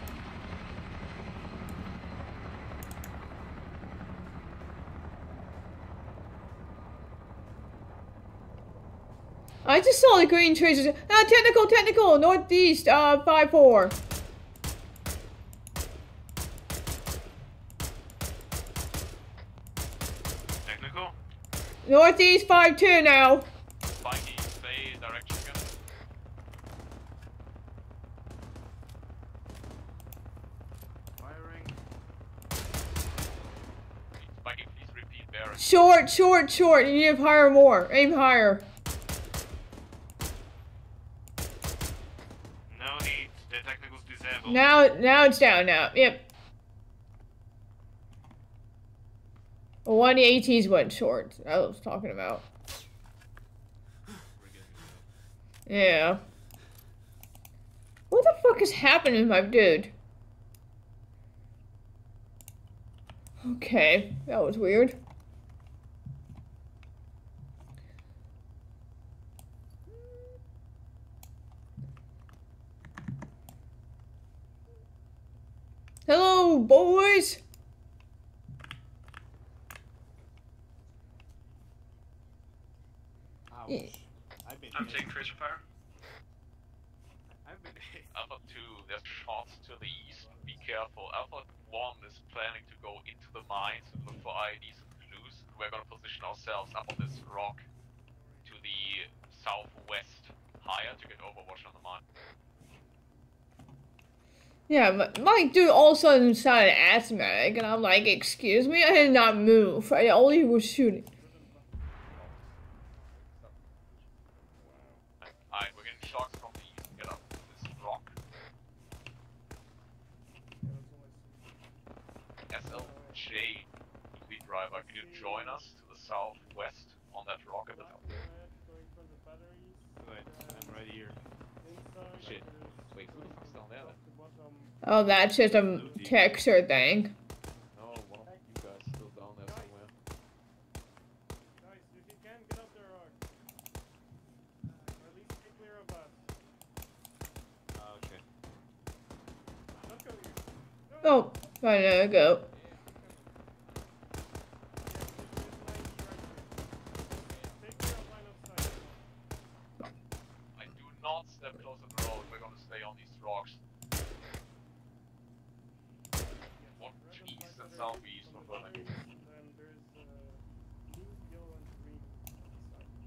I just saw the green traces. Ah, technical, technical, northeast, uh, five four. Technical? Northeast five two now. Spikey, stay direction again. Firing. Spikey, please repeat bearing. Short, short, short. You need to fire more. Aim higher. No heat. The technical's disabled. Now, now it's down now. Yep. Well, one of the ATs went short. I was talking about. Yeah. What the fuck is happening, my dude? Okay, that was weird. Hello, boys! Ouch. Yeah. I've been I'm hit. taking tracer fire. I've been hit. Alpha two, there's shots to the east. Be careful. Alpha one is planning to go into the mines and look for I Ds and clues. We're gonna position ourselves up on this rock to the southwest, higher to get overwatch on the mine. Yeah, but my dude all of a sudden sounded asthmatic, and I'm like, excuse me, I did not move. I only was shooting. Alright, we're getting shots from the east. Get up this rock. S L J, lead driver, can you join us to the southwest on that rock at the top? Right, I'm right here. Shit. Wait, who the fuck's down there then? Oh, that's just a texture thing. No, one of you guys still down there somewhere. Guys, if you can, get up there, or, or at least stay clear of us. Uh, okay. Don't go here. Oh, fine, there we go. I do not step close to the road. We're gonna stay on these rocks. Watch east and southeast of Berlin. Then there's uh, blue, yellow, and green on the side.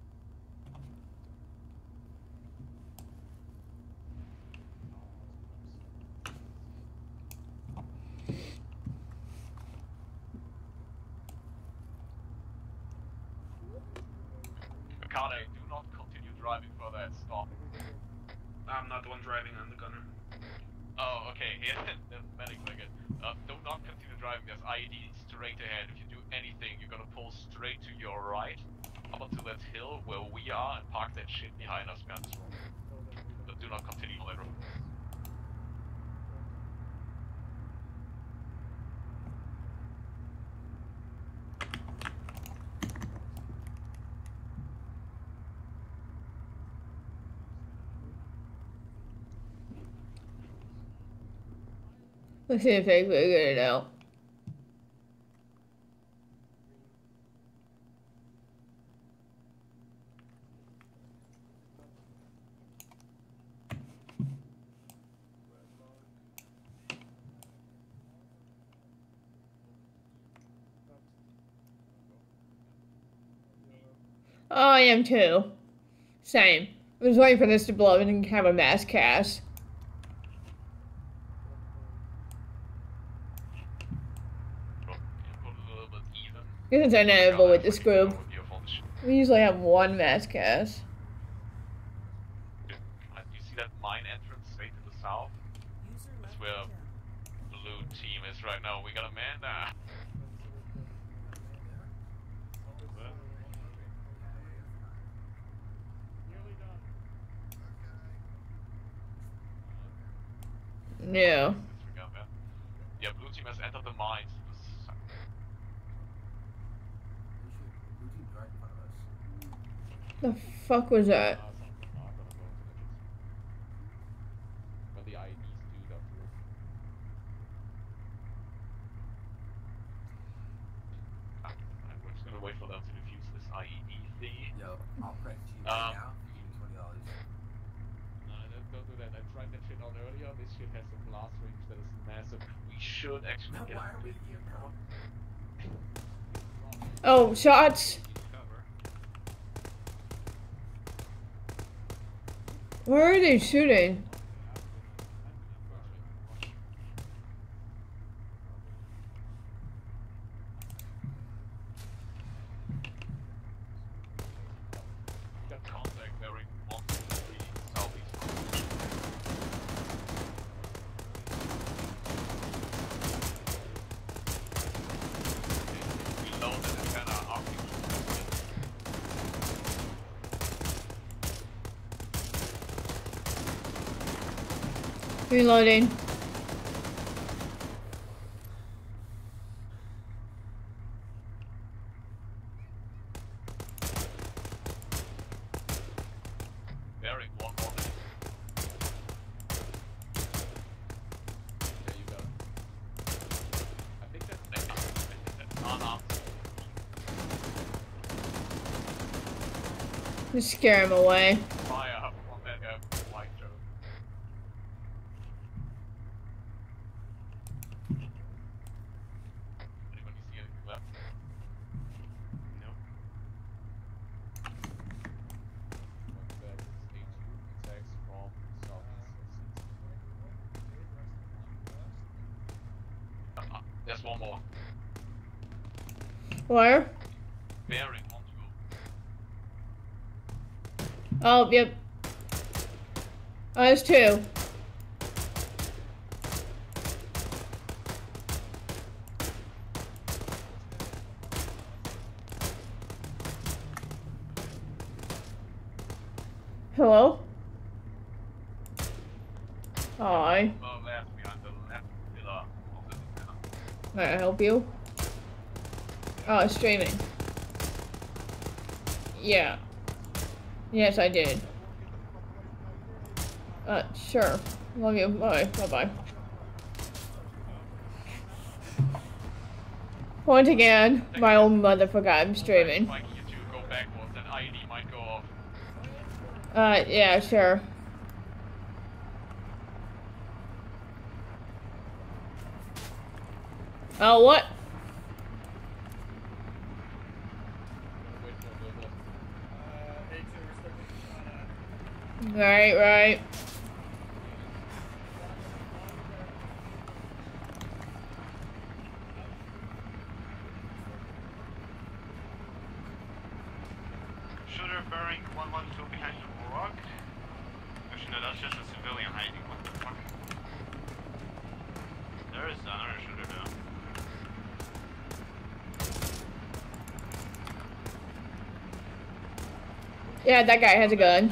Akane, do not continue driving further and stop. I'm not the one driving, I'm the gunner. Oh, okay, yeah, the medic like it. Uh, do not continue driving, there's I E D straight ahead. If you do anything, you're gonna pull straight to your right, up onto that hill where we are, and park that shit behind us behind this road. But do not continue on that road. Let's see if they figure it out. Oh, I am too. Same. I was waiting for this to blow up and have a mass cast. This is inevitable with this group. We usually have one mass cast. You see that mine entrance straight to the south? That's where blue team is right now. We got a man there. Yeah. Yeah, blue team has entered the mines. The fuck was that? But the I E Ds do that too. I'm just gonna wait for them to defuse this I E D thing. Yo, I'll press G Um, right now. Give me twenty dollars. No, don't, don't do that. I tried that shit out earlier. This shit has a blast range that is massive. We should actually No, get why are we here, bro? Oh, shots! Where are they shooting? Got contact bearing one three southeast. Reload the antenna after you. Reloading. Bearing one more. Yeah, you got it. I think that's next. I think that's unarmed. Just scare him away. Fire up on that guy with the light show. There's one more. Where? Bearing on you. Oh, yep. Oh, there's two. Hello? Hi. Oh, left behind the left pillar of the pillar. May I help you? Oh, it's streaming. Yeah. Yes, I did. Uh, sure. Love you. Bye. Bye-bye. Once again, my old motherfucker, I'm streaming. If I get you to go backwards, then I D might go off. Uh, yeah, sure. Oh, what? Right, right. Shooter bearing one one two behind the rock. Actually, no, that's just a civilian hiding. What the fuck? There is another shooter though. Yeah, that guy has a gun.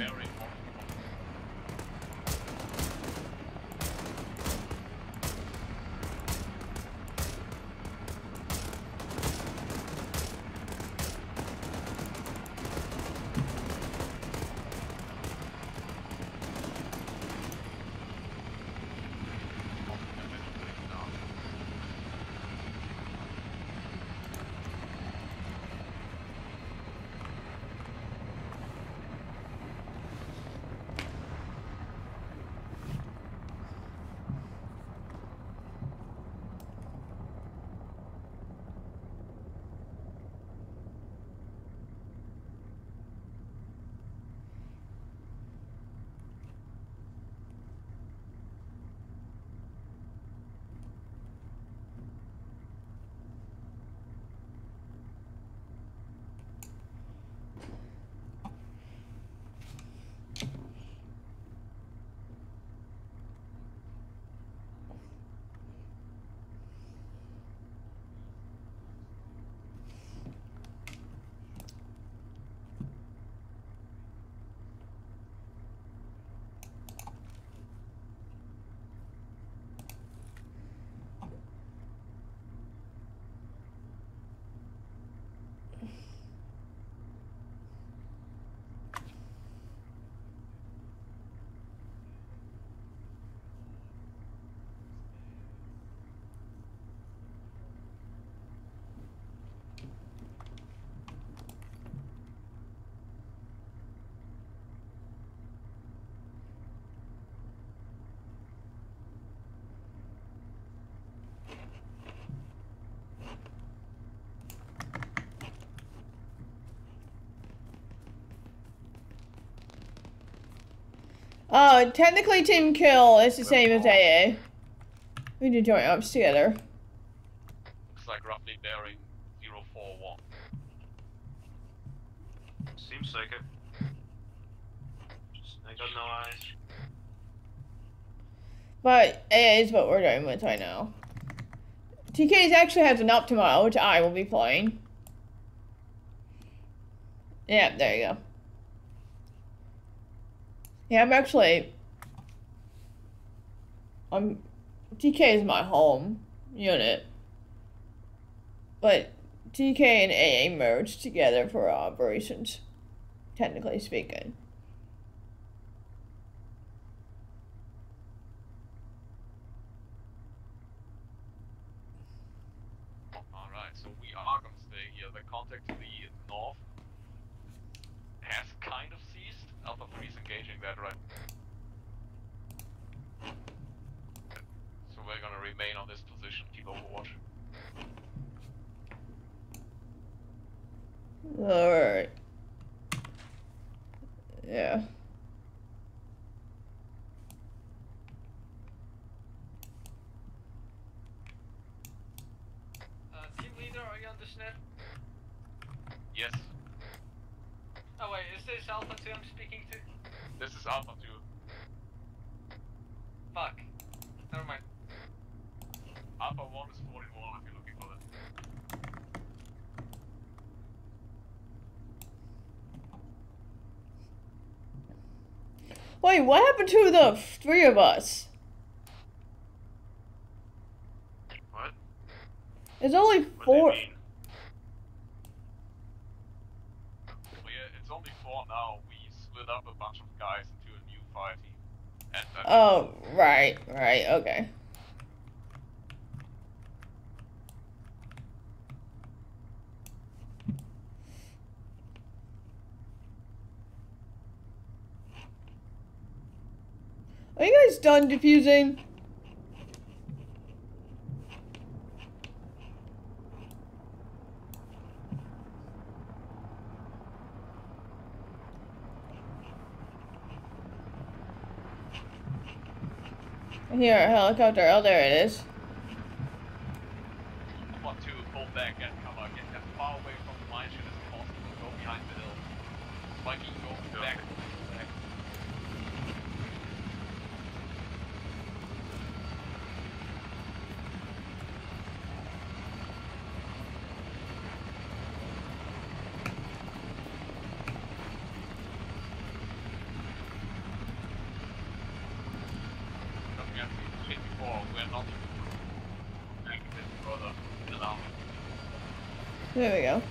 Oh, technically team kill is the same as A A. We do joint ops together. Looks like roughly bearing zero four one. Seems like it. Just, I got no eyes. But A A is what we're doing with right now. T K's actually has an up tomorrow, which I will be playing. Yeah, there you go. Yeah, I'm actually... I'm... T K is my home unit. But T K and A A merged together for operations, technically speaking. Alright, so we are gonna stay here. The contact to the north has kind of ceased. Alpha three is engaging that right. So we're gonna remain on this position, keep overwatch. Alright. Yeah. Snip? Yes. Oh wait, is this Alpha two I'm speaking to? This is Alpha two. Fuck. Never mind. Alpha one is forty-one if you're looking for that. Wait, what happened to the three of us? What? It's only What four. do you mean? Well, yeah, it's only four now. We split up a bunch of guys into a new fire team. And uh, Oh, right, right, okay. Are you guys done defusing? Here, a helicopter. Oh, there it is. I want to pull back and cover, get as far away from the mine shit as possible. Go behind the hill. Mikey, go back. back. Nothing I've seen shit before. We're not back a bit further in the army. There we go.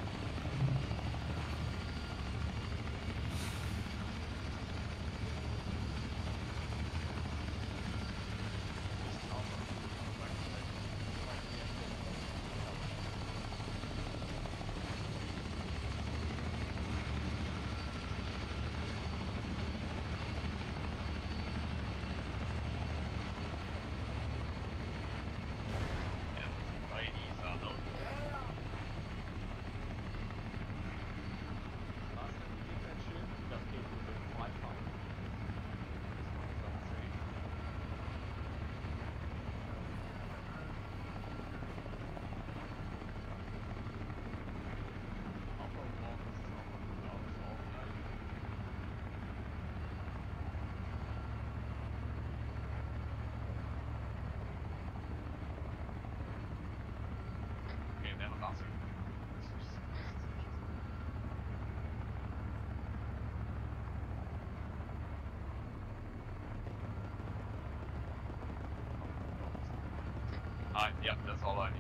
Okay, never answer. Uh, yeah, that's all I need.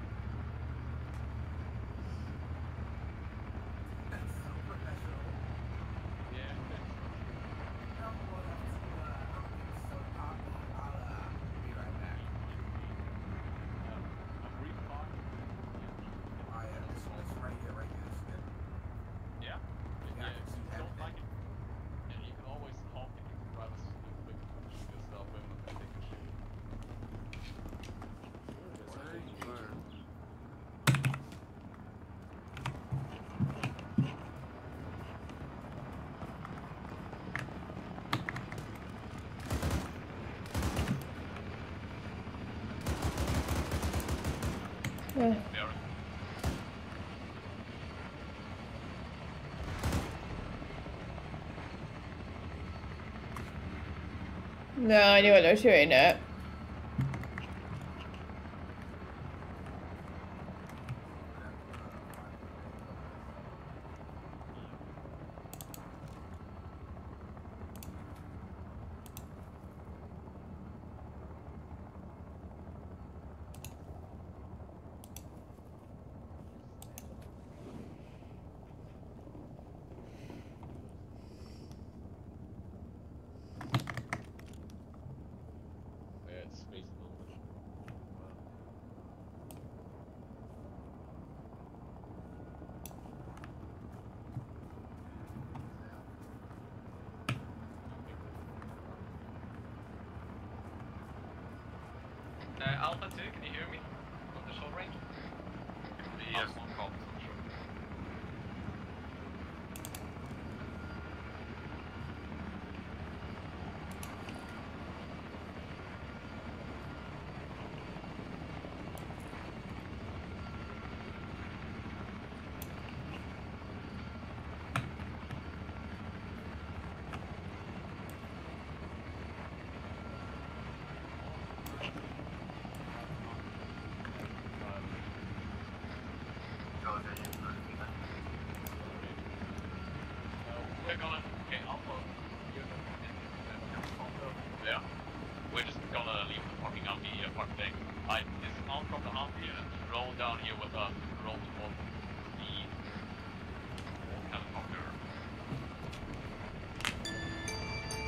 Yeah? Yeah, if you don't like it, yeah, you can always honk and you can grab us real quick and shoot yourself when we're not gonna take a shit. Yeah. No, I knew what they were shooting at. Yeah, it's space movement. Uh, Alpha two, can you hear me? On the short range? Yes, one call, sure.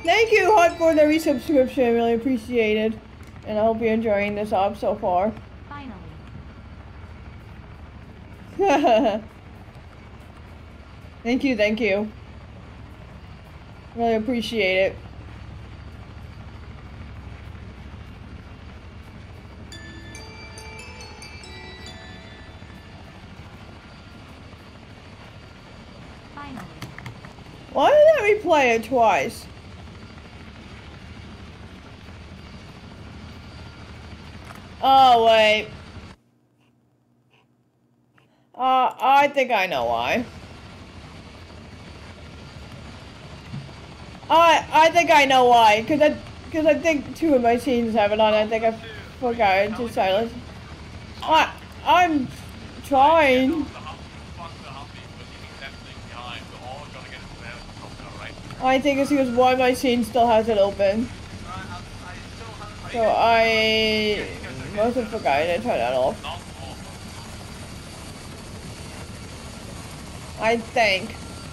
Thank you, Hot, for the resubscription. Really appreciate it. And I hope you're enjoying this op so far. Finally. Thank you, thank you. Really appreciate it. Finally. Why did I replay it twice? Oh, wait. Uh, I think I know why. I I think I know why, cause I cause I think two of my teams have it on. I think I forgot to silence. I I'm trying. I think it's because one of my scenes still has it open. So I must have forgotten to turn that off. I think.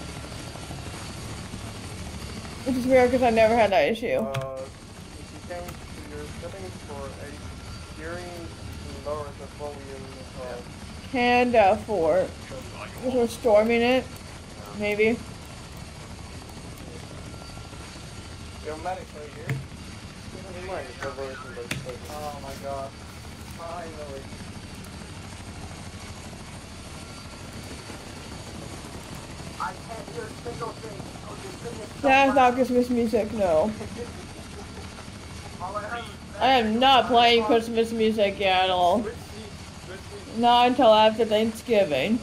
Which is weird because I never had that issue. Uh, if you change your settings for a steering, lower the volume of... Panda four. Because we're storming it. Maybe. Your medic right here. Oh my god. Finally. I can't hear a single thing. Oh, this thing is so That's loud. not Christmas music, no. I am not playing Christmas music yet at all. Not until after Thanksgiving.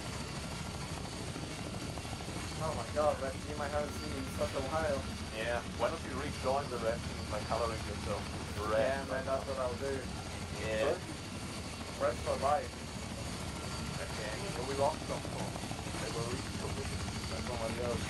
Oh my god, Red Team, I haven't seen you in such a while. Yeah, why don't you rejoin the red team by coloring yourself red? Yeah, man, that's what I'll do. Yeah. Press for life. Okay, so we lost some points. They were recommitted by somebody else.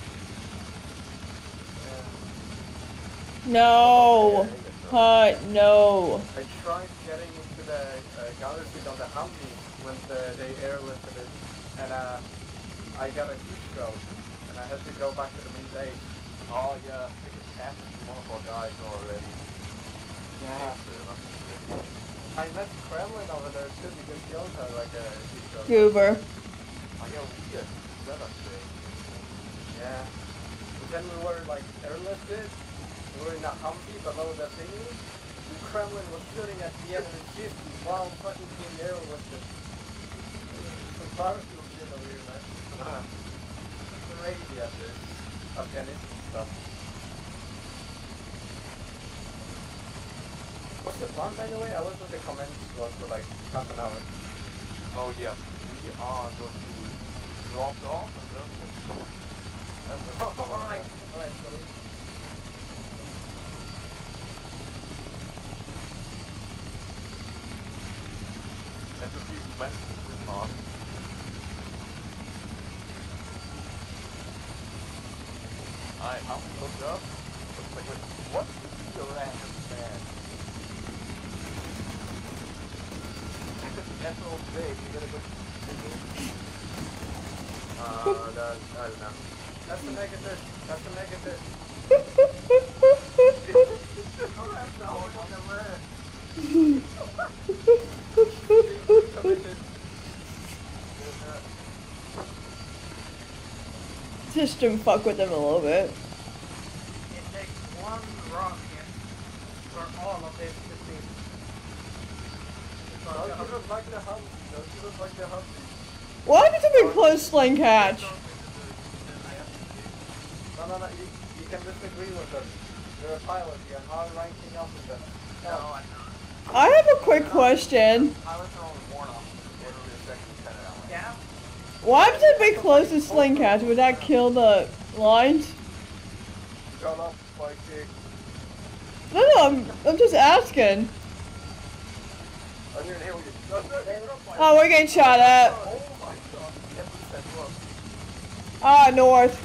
No. Hut, no. I tried getting into the uh, gunner seat on the Humvee when the, they airlifted it, and uh, I got a huge stroke, and I had to go back to the main base. Oh yeah, I think it's happened to one of our guys already. Yeah. I met Kremlin over there too because he also had like a huge stroke. Goober. I got weird. Weather thing. Yeah. But then we were like airlifted. We were in a Humvee below the thingy. The Kremlin was shooting at the end of the ship while fucking being airlifted. Some barbecue shit over here, man. Crazy after Afghanistan stuff. What's the plan, by the way? I was at the comments was for like half an hour. Oh yeah, we are going to drop off and then we'll... Alright, alright, sorry. That's a few messages in on. I I'm looked up. Looks like, wait, what is the random man? That's all big. You gotta go. Uh, that, I don't know. That's a negative. That's a negative. Oh, that's the whole Just to fuck with them a little bit. It takes one rocket for all of this to be. Don't you look like the hub? Don't you look like the hub? Why did we close Sling Hatch? No, no, no. You, you can disagree with us. You're a pilot. You're not ranking up with them. No, I'm not. I have a quick question. Pilots are only worn off. Literally a second lieutenant. Yeah. Why did we close the Sling Hatch? Would that kill the lines? Shut up, Spike Kick. No, no, I'm, I'm just asking. I'm gonna hit you. Oh, we're getting shot at. Oh my god. Yes, that's up. Ah, north.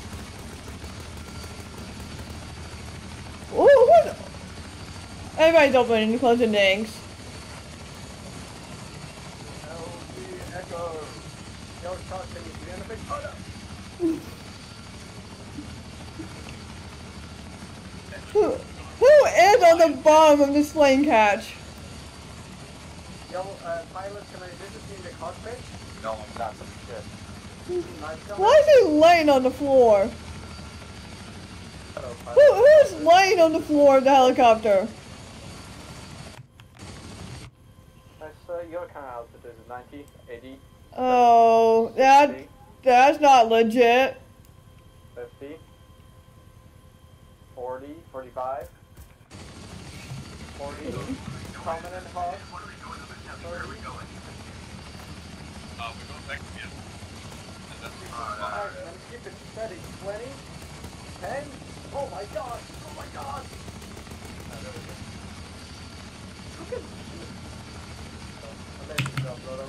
Ooh, what? Everybody's opening and closing things. L G Echo. Yo, Todd, can you see anything? Oh no. Who, who is on the bottom of this plane catch? Yo, uh, pilot, can I visit you in the cockpit? No, I'm not some shit. Why is he laying on the floor? Hello, pilot. Who, who's laying on the floor of the helicopter? That's, uh, your kind of altitude is ninety, eighty, Oh, that that's not legit. fifty, forty, forty-five, forty, prominent hog. Where are we going? Uh, we're going back to here. And then we Alright, and keep it steady. twenty, ten, oh my god, oh my god! Look at amazing job, Roto.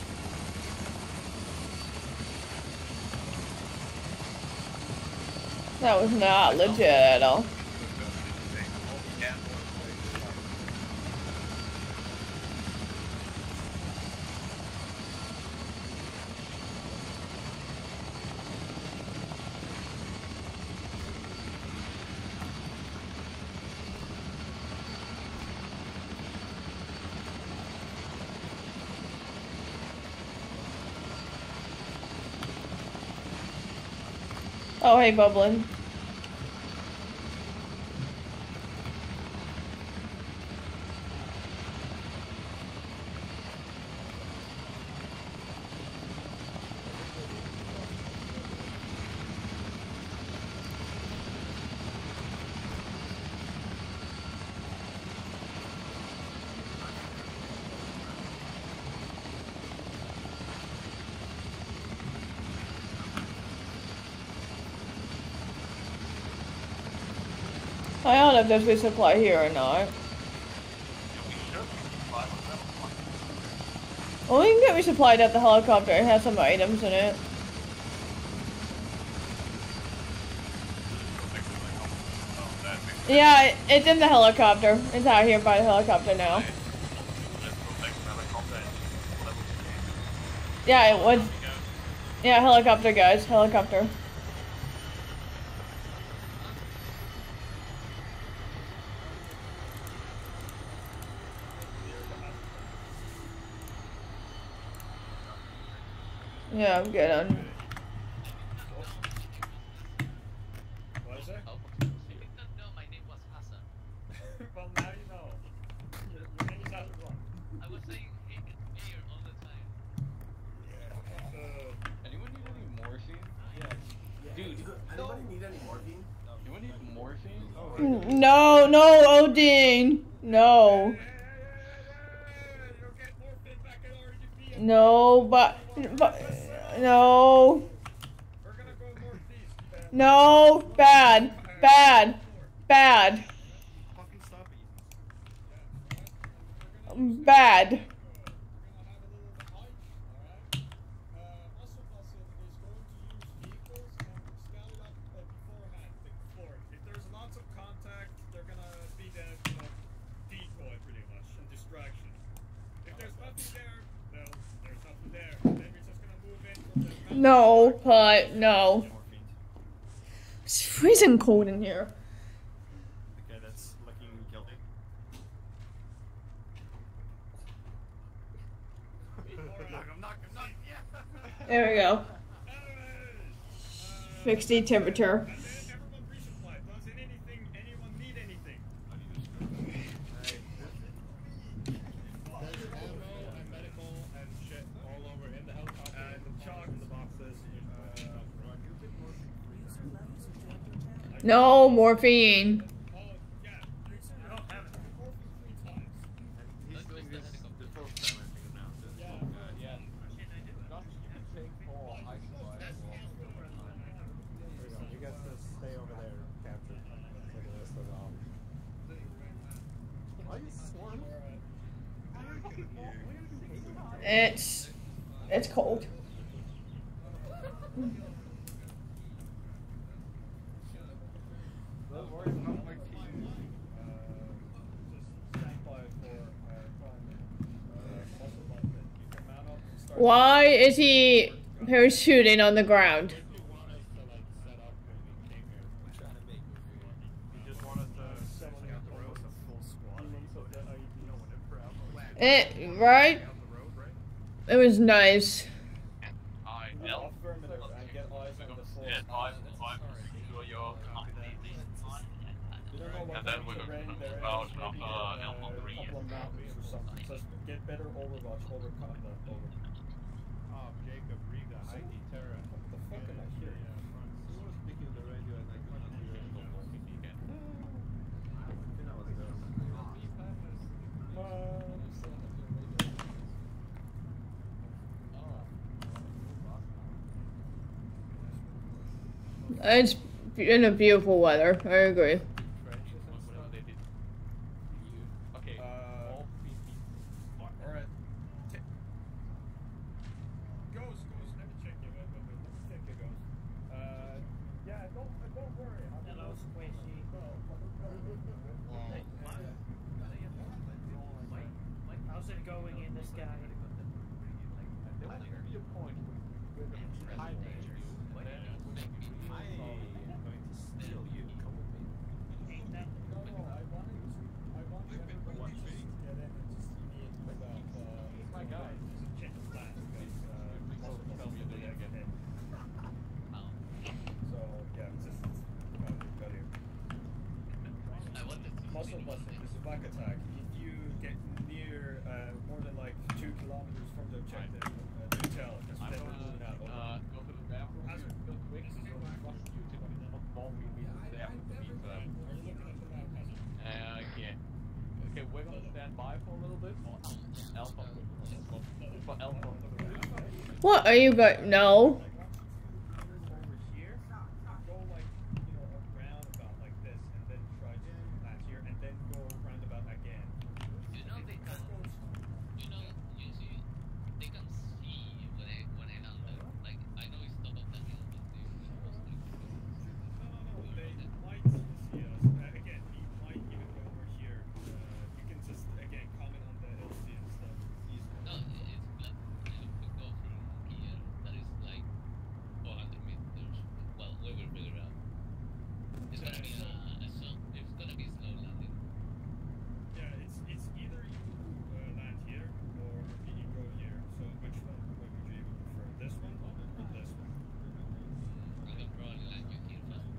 That was not legit at all. Oh, hey, Bubbling. I don't know if there's resupply here or not. Well, we can get resupplied at the helicopter. It has some items in it. Yeah, it, it's in the helicopter. It's out here by the helicopter now. Yeah, it was. Yeah, helicopter, guys. Helicopter. Yeah, I'm good on. What is it? You did not know my name was Hassan. Well, now you know. Your, your name is Hassan wrong. I was saying hey, it's mayor all the time. Yeah. Uh, Anyone need any morphine? yeah. Dude, Anybody need any morphine? anyone need morphine? Oh, No, no, Odin. No. No, but, but, no. No, bad, bad, bad. Bad. If there's lots of contact, they're gonna be the you know, decoy pretty much and distraction. If there's nothing there, well, there's nothing there. Then we're just gonna move in from the No, but no. It's freezing cold in here. Okay, that's looking guilty. Knock him, knock him, knock him, yeah! There we go. sixty temperature. No morphine. It's it's cold. Why is he parachuting on the ground? He just wanted to Eh, right? It was nice. I I'll affirmative and get eyes on the floor. Get eyes on the fire, secure your company. And then we're going to move out after Alpha three. A couple of mountains or something. Just get better overwatch over combat. Over. Oh, Jacob, Riga, Heidi, Terra. What the fuck am I hearing? Who was speaking on the radio and I couldn't hear it. It's in a beautiful weather. I agree. Okay. Uh, Alright. Ghost, Ghost, let me check you. Let me check you, Ghost. Uh, yeah, don't, don't worry. Hello, Squishy. How's it going in the sky? There will be a point where we're going to hide you, and then I am going to steal you. Come with me. Ain't that? No, no, I wanted to, I want everybody to just get in and just see me without, uh, my guy. check the flash, because, uh, also tell me they get hit. So, yeah, just, uh, got here. Muscle busting, this is back attack. If you get near, uh, more than like two kilometers from the objective, uh, do tell, because then we're moving out. Uh, go to the bathroom, go quick, so trust you to not bomb me with the meantime. Uh, okay. Okay, we're gonna stand by for a little bit. Alpha, for Alpha. What are you going? No. Over here, go like, you know, around about like this, and then try to latch here, and then go roundabout again. You know they can. You know, you see, they can see when I when I land there. Like I know it's top of the hill, but they supposed to. No, no, no. They might see us. Uh, again, we might even go over here. Uh, you can just again comment on the L C and stuff. Easily. No, it's like if we go from here, that is like four hundred meters. Well, we will figure out. It's gonna be a, a slow. It's gonna be a slow landing. Yeah, it's it's either you uh, land here or you go here. So which one would you even prefer? This one or this one? I can probably land you here first.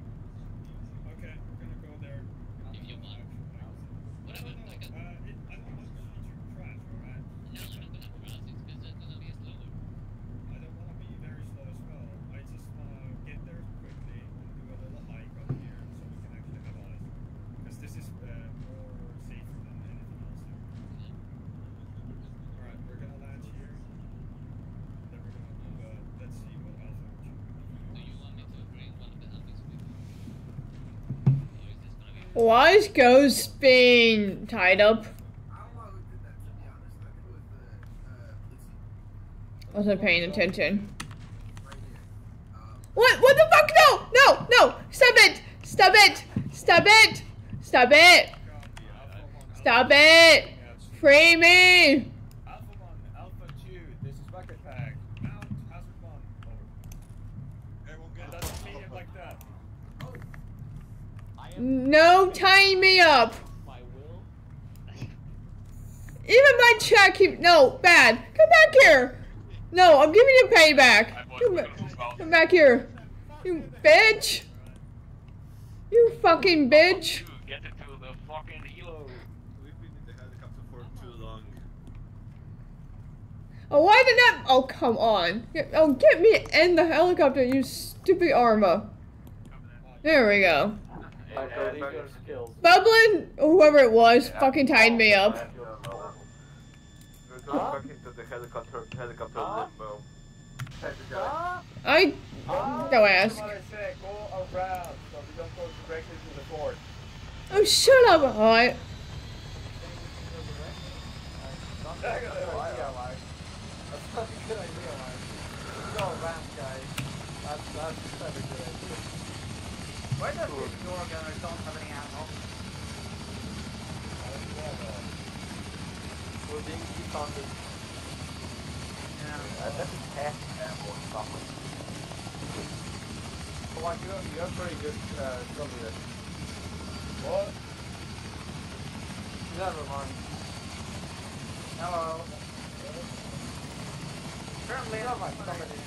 Okay, we're gonna go there. If you want. Whatever, No, no, I can. uh, it, I don't want you to crash, alright? No, I'm not gonna cross it because it's gonna be slower. I don't want to be very slow as well. I just want to get there quickly and do a little hike up here so we can actually have eyes. Because this is uh, more safer than anything else here. Alright, we're gonna land here. Then we're gonna move, uh, let's see what Alpha would choose. Do you want me to bring one of the helmets with you? Or is this gonna be? Why is Ghost being tied up? I don't know who did that, to be honest. I think it was the, uh, police Wasn't paying attention. right here. Um, What? What the fuck? No! No! No! Stop it! Stop it! Stop it! Stop it! Stop it! Free me! Alpha one, Alpha two, this is back attack. Mount Hazard one, over. Everyone good? That's medium like that. No tying me up! My will. Even my check, keep- no, bad. Come back here! No, I'm giving you payback. Come, ba- come back here. You bitch! You fucking bitch! Get it to the fucking helo. We've been in the helicopter for too long. Oh, why did that- oh, come on. Get- Oh, get me in the helicopter, you stupid armor. There we go. I believe your skills. Bublin, whoever it was, fucking tied me up. We're going back into the helicopter, helicopter limbo. I don't ask. That's what I said, go around so we don't go directly to the fort. Oh, shut up, Hot. That's not a good idea, Mike. That's not a good idea, Mike. Go around, guys. That's, that's not a good idea. why does this door gunner don't have any ammo? We're being defunded. Yeah. Uh, that's a test ammo or something. Come on, you have, you have pretty good uh, trouble there. What? Never mind. Hello. Apparently not my somebody.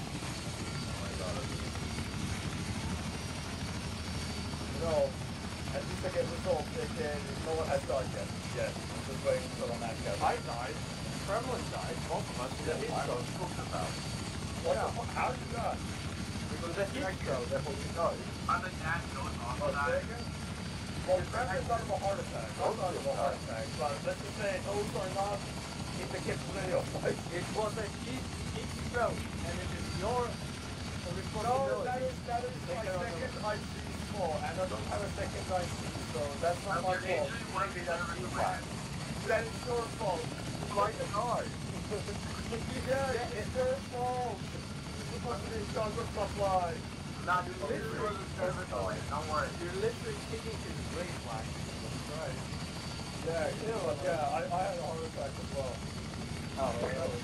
No. At least I get resolved. No one has died yet. Yes. I'm just waiting until I'm at gas. I died. Kremlin died. Both of us. Yeah, he's so spooked about. What the fuck? How did you die? Because that's Echo, therefore you died. I think that goes on Oh, that. second? Well, Kremlin died of a heart attack. I died of a heart attack. But let's just say those are not in the capability of fight. It was a heat, heat spell, and it is your No, responsibility. that is, that is my second I C fault, and I don't have a second I C, so that's not my fault. Maybe that's feedback. That is your fault. Like the car. Yeah, it's your fault. You're supposed to be stronger supply. Nah, dude, literally, don't worry. You're literally kicking his brain black. That's right. Yeah, you know, yeah, I, I had a heart attack as well. Oh, really?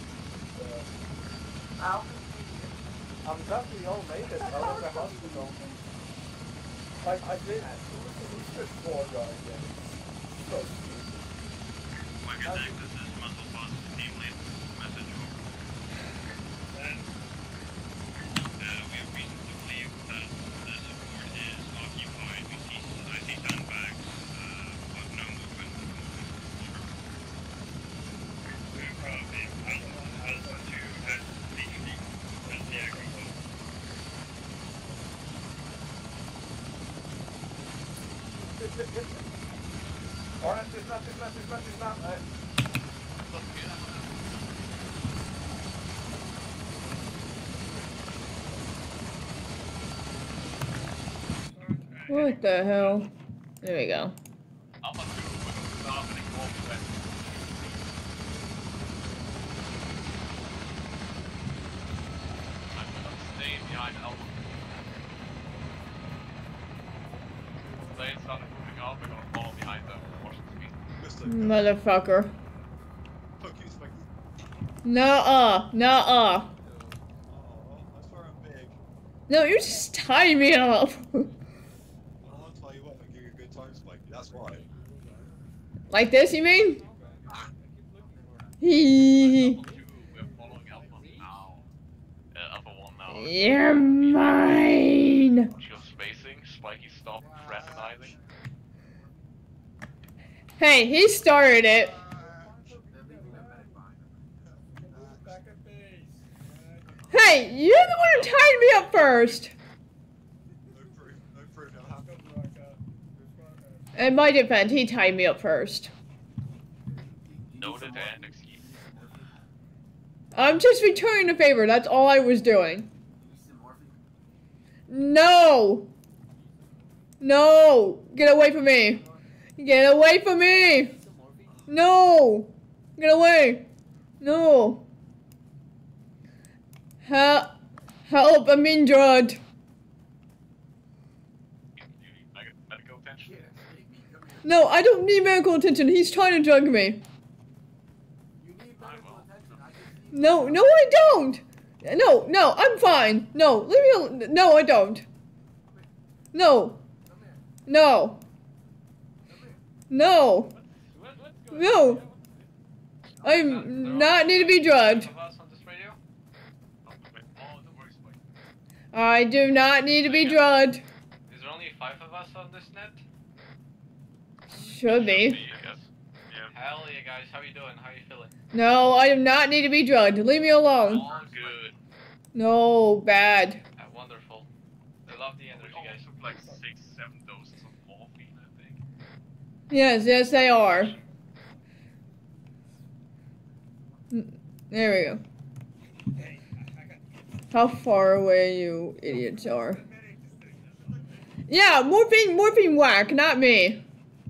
Yeah. Ow. I'm glad we all made it out of the hospital. I, I did. Who's this poor guy again? So stupid. Wagger Deck, this is Muscle Boss Team Lead. Message over. And Uh, we have reason to believe that the support is occupied. We see, I see sandbags, uh, but no movement at the moment. Sure. We're probably Alpha, Alpha two at D D, at the Agrico. Alright, this map, this map, this map, this map. Uh, What the hell? There we go. Alpha two, we're starting more west. I'm gonna stay behind Alpha. They started moving out, we're gonna follow behind them. Watch the speed. Motherfucker. Fuck you, Spiky. Nuh-uh. Nuh-uh. Oh, that's where I'm big. No, you're just tying me up. Well, I'll tell you what, I'll give you a good time, Spiky. That's why. Like this, you mean? Hee. We're following Alpha now. Uh, Alpha one now. You're mine. Geospacing, Spiky stop fraternizing. Hey, he started it. Back at base. Hey, you're the one who tied me up first. No proof, no proof, it'll happen. In my defense, he tied me up first. Noted and excused. I'm just returning the favor. That's all I was doing. No. No. Get away from me. Get away from me. No. Get away. No. Help. Help. I'm injured. You need med- medical attention? No, I don't need medical attention. He's trying to drug me. No, no, I don't. No, no, I'm fine. No, leave me alone. No, I don't. No. No. No. No. I'm not need to be drugged. I do not need to be drugged. Is there only five of us on this net? Should be. Hell yeah, guys. How you doing? How you feeling? No, I do not need to be drugged. Leave me alone. All good. No, bad. Uh, wonderful. I love the energy, guys. Took like six, seven doses of morphine, I think. Yes, yes, they are. Mm, there we go. How far away you idiots are. Yeah, morphine, morphine whack, not me.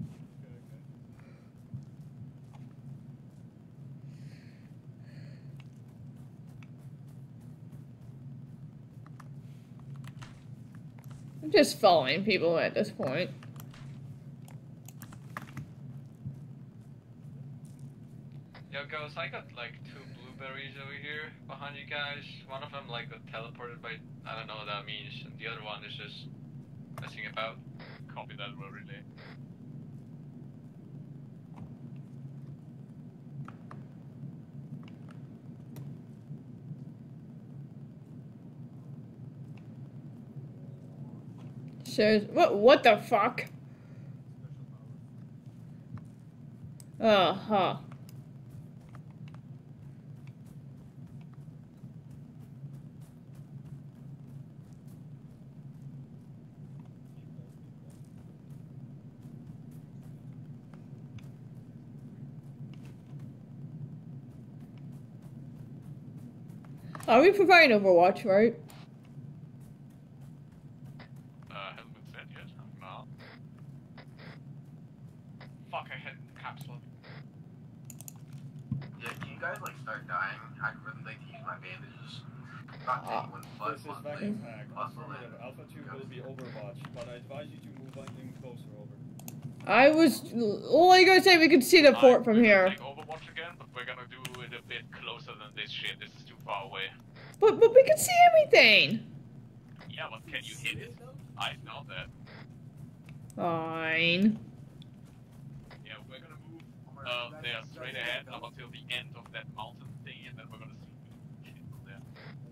I'm just following people at this point. Yo, guys, I got like two blueberries over here behind you guys. One of them like got teleported by, I don't know what that means, and the other one is just messing about. Copy that, we'll relay. Says what? What the fuck? Uh huh. Are we providing Overwatch, right? Uh, hasn't been said yet. No. Fuck, I hit caps lock. Yeah, can you guys like start dying? I'd really like to use my bandages. Not Uh, anyone but This is but, back like, in pack. hustle Affirmative. and Alpha two will be Overwatch, but I advise you to move on in closer over. I was. All I gotta say, we could see the port from here. Take Overwatch again, but we're gonna do it a bit closer than this shit. This is too far away. But but we can see everything. Yeah, but can you hit it? I know that. Fine. Yeah, we're gonna move uh, there straight ahead up until the end of that mountain thing, and then we're gonna see shit from there.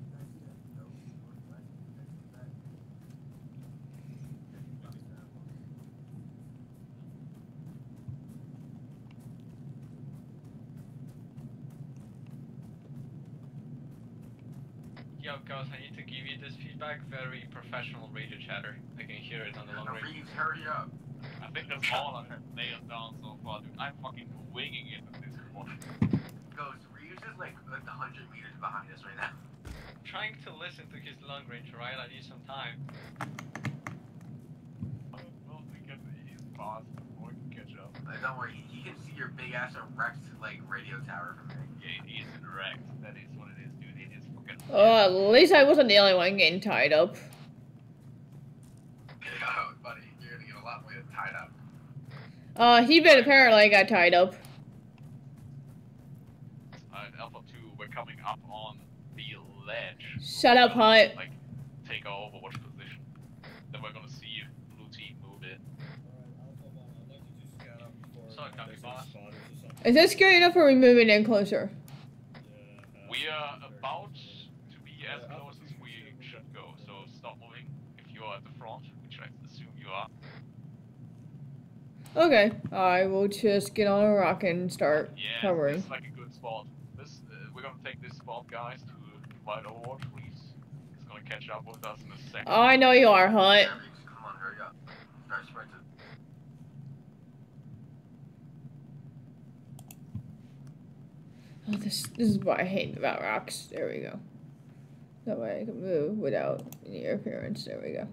Yo, Ghost, I need to give you this feedback. Very professional radio chatter. I can hear it on the long range. Reeves, hurry up. I think that's all I've nailed down so far, dude. I'm fucking winging it at this point. Ghost, Reeves is like a hundred meters behind us right now. I'm trying to listen to his long range, right? I need some time. Well, we can, he's fast before we can catch up. Like, don't worry, he, he can see your big ass erect like radio tower from there. Yeah, it is erect. That is what it is, dude. It is fucking. Oh, at least I wasn't the only one getting tied up. Oh, buddy, you're gonna get a lot more tied up. Uh, he been apparently got tied up. Alright, Alpha two, we're coming up on the ledge. Shut up, Hunt. Like, take our Overwatch position. Then we're gonna see blue team move in. Sorry, copy, boss. Is this scary enough, or are we moving in closer? We are about to be as close as we should go, so stop moving if you are at the front, which I assume you are. Okay, I will just get on a rock and start Yeah, covering. this is like a good spot. This uh, we're gonna take this spot, guys, to provide Overwatch. Please, it's gonna catch up with us in a second. I know you are, Hunt. Come on, hurry up. Start sprinting. Oh, this this is what I hate about rocks. There we go. That way I can move without any interference. There we go.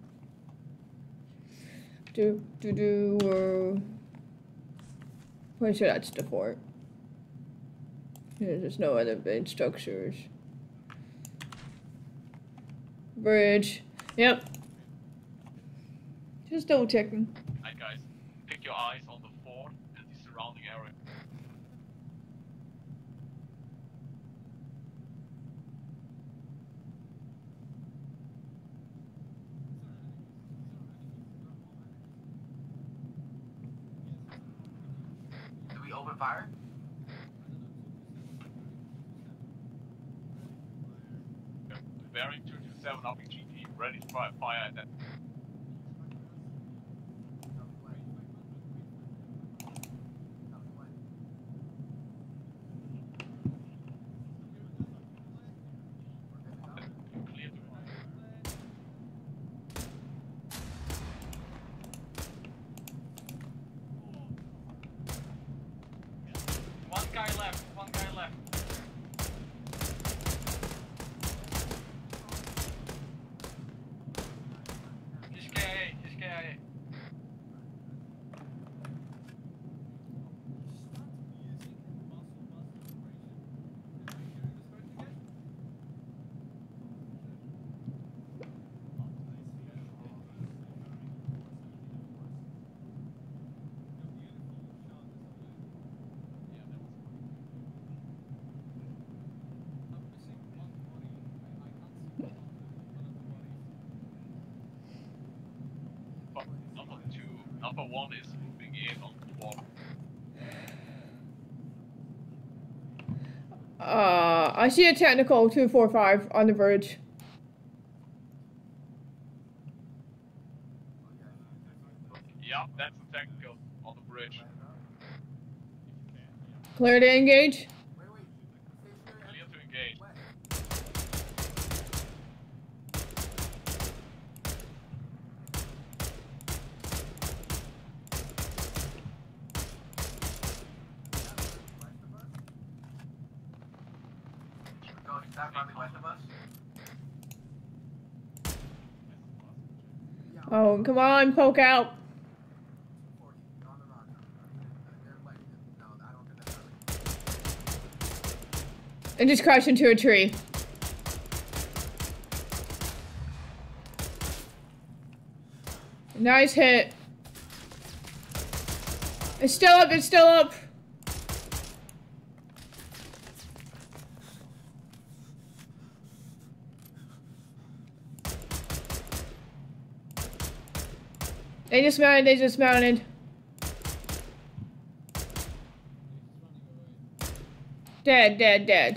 Do do do. Uh, pretty sure that's the fort. Yeah, there's no other big structures. Bridge. Yep. Just double checking. Alright, guys, pick your eyes on the fort and the surrounding area. Do we open fire? Bearing two two seven up in G T, ready to fire, fire at that. Clear to One guy left, one guy left. He's K I A, he's K I A. number two, number one is moving in on the wall. Uh, I see a technical two four five on the bridge. Yeah, that's the technical on the bridge. Clear to engage. Clear to engage. Oh, come on, poke out. And just crash into a tree. Nice hit. It's still up, it's still up. They dismounted, they dismounted. Dead, dead, dead.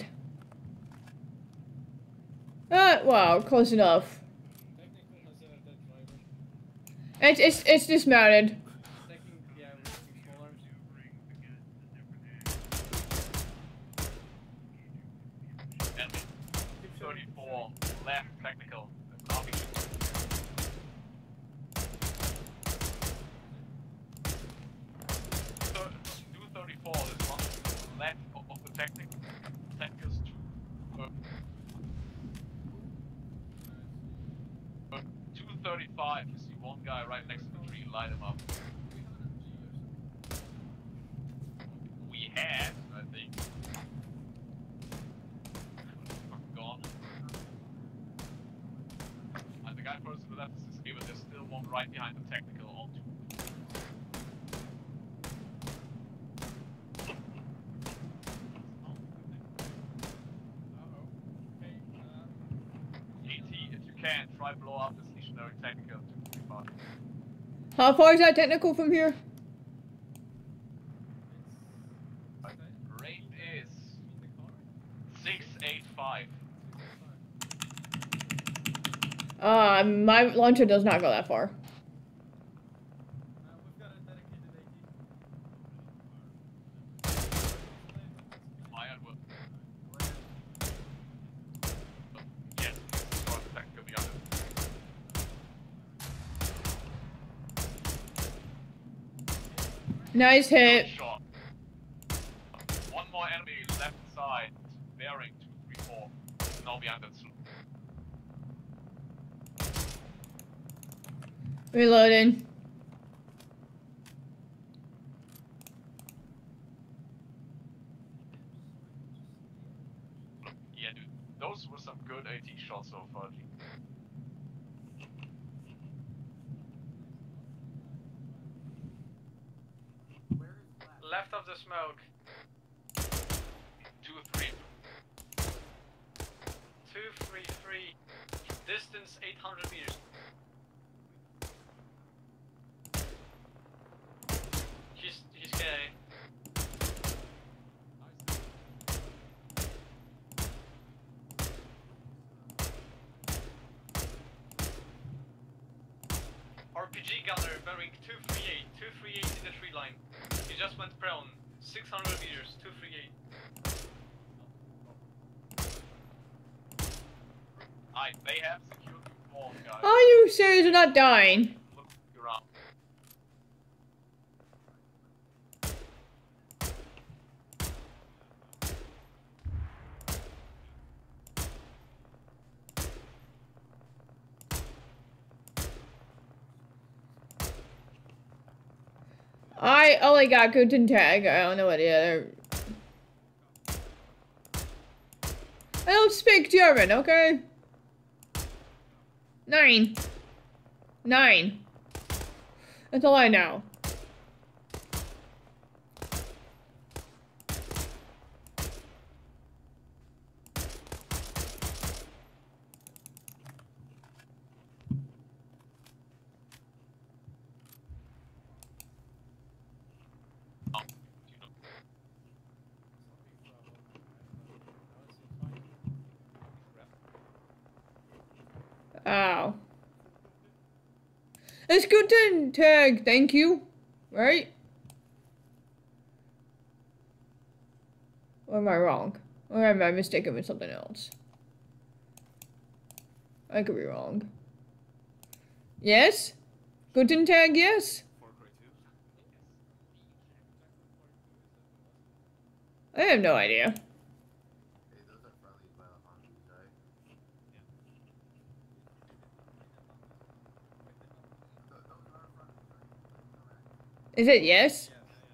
Uh, wow, close enough. It's, it's, it's dismounted. thirty-four, left technical. Copy. two thirty-four is one left of the technic. Technicals two. Uh, two thirty-five. You see one guy right next to the tree. Light him up. We had, I think. Gone. And the guy first to the left is escaped, but there's still one right behind the technical on two. AT, if you can, try blow up the stationary technical two thirty-five. How far is that technical from here? Rate is six eight five. Uh, my launcher does not go that far. Ironwood. Yes, start the technical beyond it. Nice hit. Shot. One more enemy left side, bearing two three four. Now behind that slope. Reloading. Yeah, dude, those were some good AT shots so far. Left of the smoke. Two three. Two three three. Distance eight hundred meters. He's he's gay. R P G gunner bearing two three eight. two three eight in the tree line. He just went prone. six hundred meters. two three eight. Alright, they have secured the wall, guys. Are you serious? You're not dying. Look around. I only got Guten Tag. I don't know what the other. I don't speak German, okay? Nine. Nine. That's all I know. Ow. It's good to tag, thank you. Right? Or am I wrong? Or am I mistaken with something else? I could be wrong. Yes? Guten Tag, yes? I have no idea. Is it yes?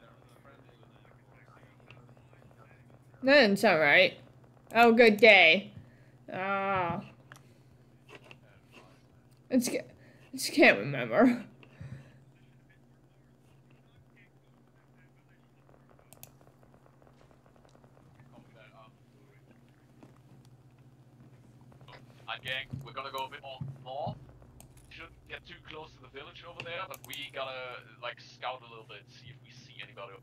That doesn't sound right. Oh, good day. Ah. It's, I just can't remember. Alright, gang, we're gonna go a bit more north. Shouldn't get too close to the village over there, but we gotta, like, scout a little bit, see if we see anybody.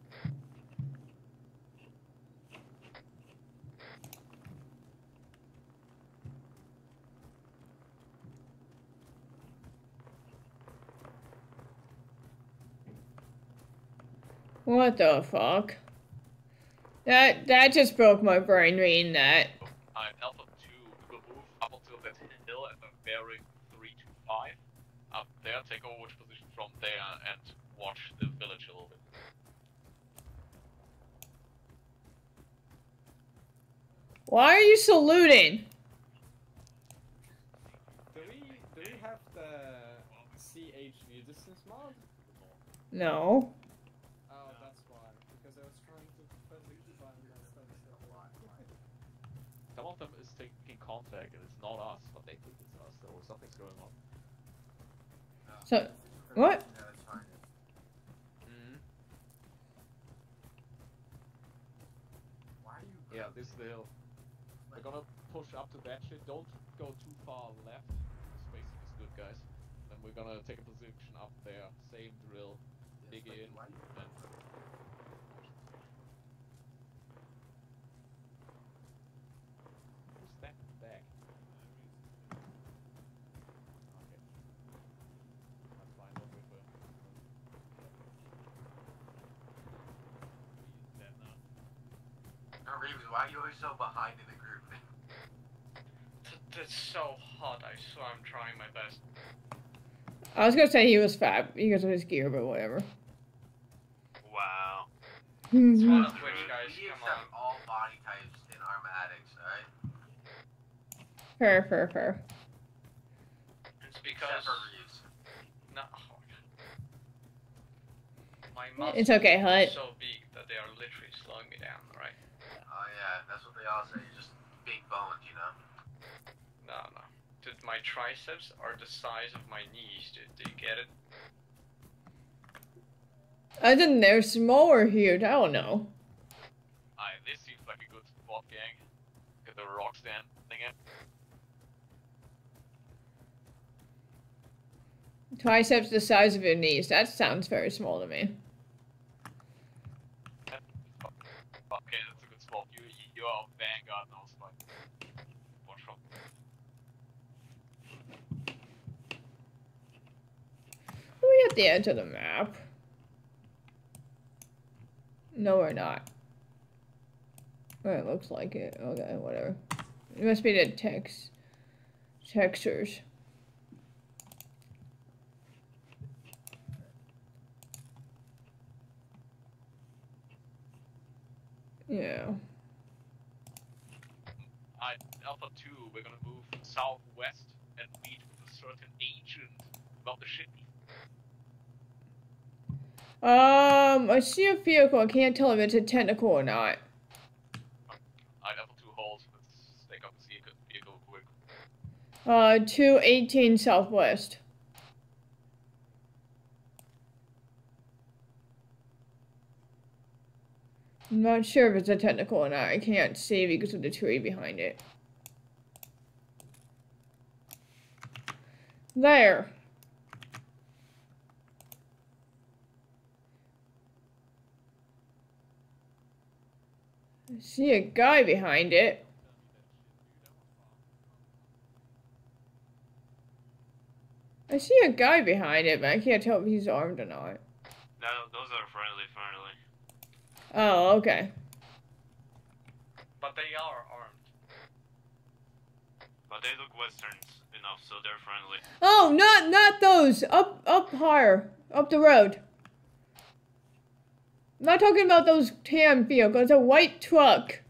What the fuck? That that just broke my brain reading that. Alright, Alpha two, we will move up until that hill at the bearing three two five. Up there, take over which position from there and watch the village a little bit. Why are you saluting? Do we do we have the C H new distance mod? No. Oh, that's why. Because I was trying to perfectly find that stuff. Some of them is taking contact and it's not us, but they think it's us, so something's going on. So, what? Mm-hmm. Yeah, this is the hill. We're gonna push up to that shit. Don't go too far left. Spacing is good, guys. Then we're gonna take a position up there. Same drill. Dig in. And who's that back? Okay. That's fine. Don't wait for him. He's dead now. No, Reeves, why are you always so behind in the group? It's so hot, I swear I'm trying my best. I was gonna say he was fat because of his gear, but whatever. Wow. It's one of which, guys, We come accept on. all body types in armatics, alright? Fair, fair, fair. It's because... Except for Reeves. No. My muscles It's okay, are Hut. so big that they are literally slowing me down, right? Oh yeah, that's what they all say. You're just big boned, you know? No, no. Dude, my triceps are the size of my knees, dude. Do you get it? I think they're small or huge. I don't know. Alright, this seems like a good spot, gang. Get the rock stand thing in. Triceps the size of your knees. That sounds very small to me. Okay, that's a good spot. You, you are Vanguard now, spot. Watch from. Are we at the edge of the map? No, we're not. Well, it looks like it. Okay, whatever. It must be the text textures. Yeah. Alright, Alpha two, we're gonna move southwest and meet with a certain agent about the ship. Um, I see a vehicle. I can't tell if it's a technical or not. Alright, Alpha two holds. Let's stake up the vehicle, vehicle quick. Uh, two eighteen southwest. I'm not sure if it's a technical or not. I can't see because of the tree behind it. There. I see a guy behind it. I see a guy behind it, but I can't tell if he's armed or not. No, those are friendly, friendly. Oh, okay. But they are armed. But they look westerns enough, so they're friendly. Oh, not not those. Up up higher, up the road. I'm not talking about those tan vehicles. A white truck.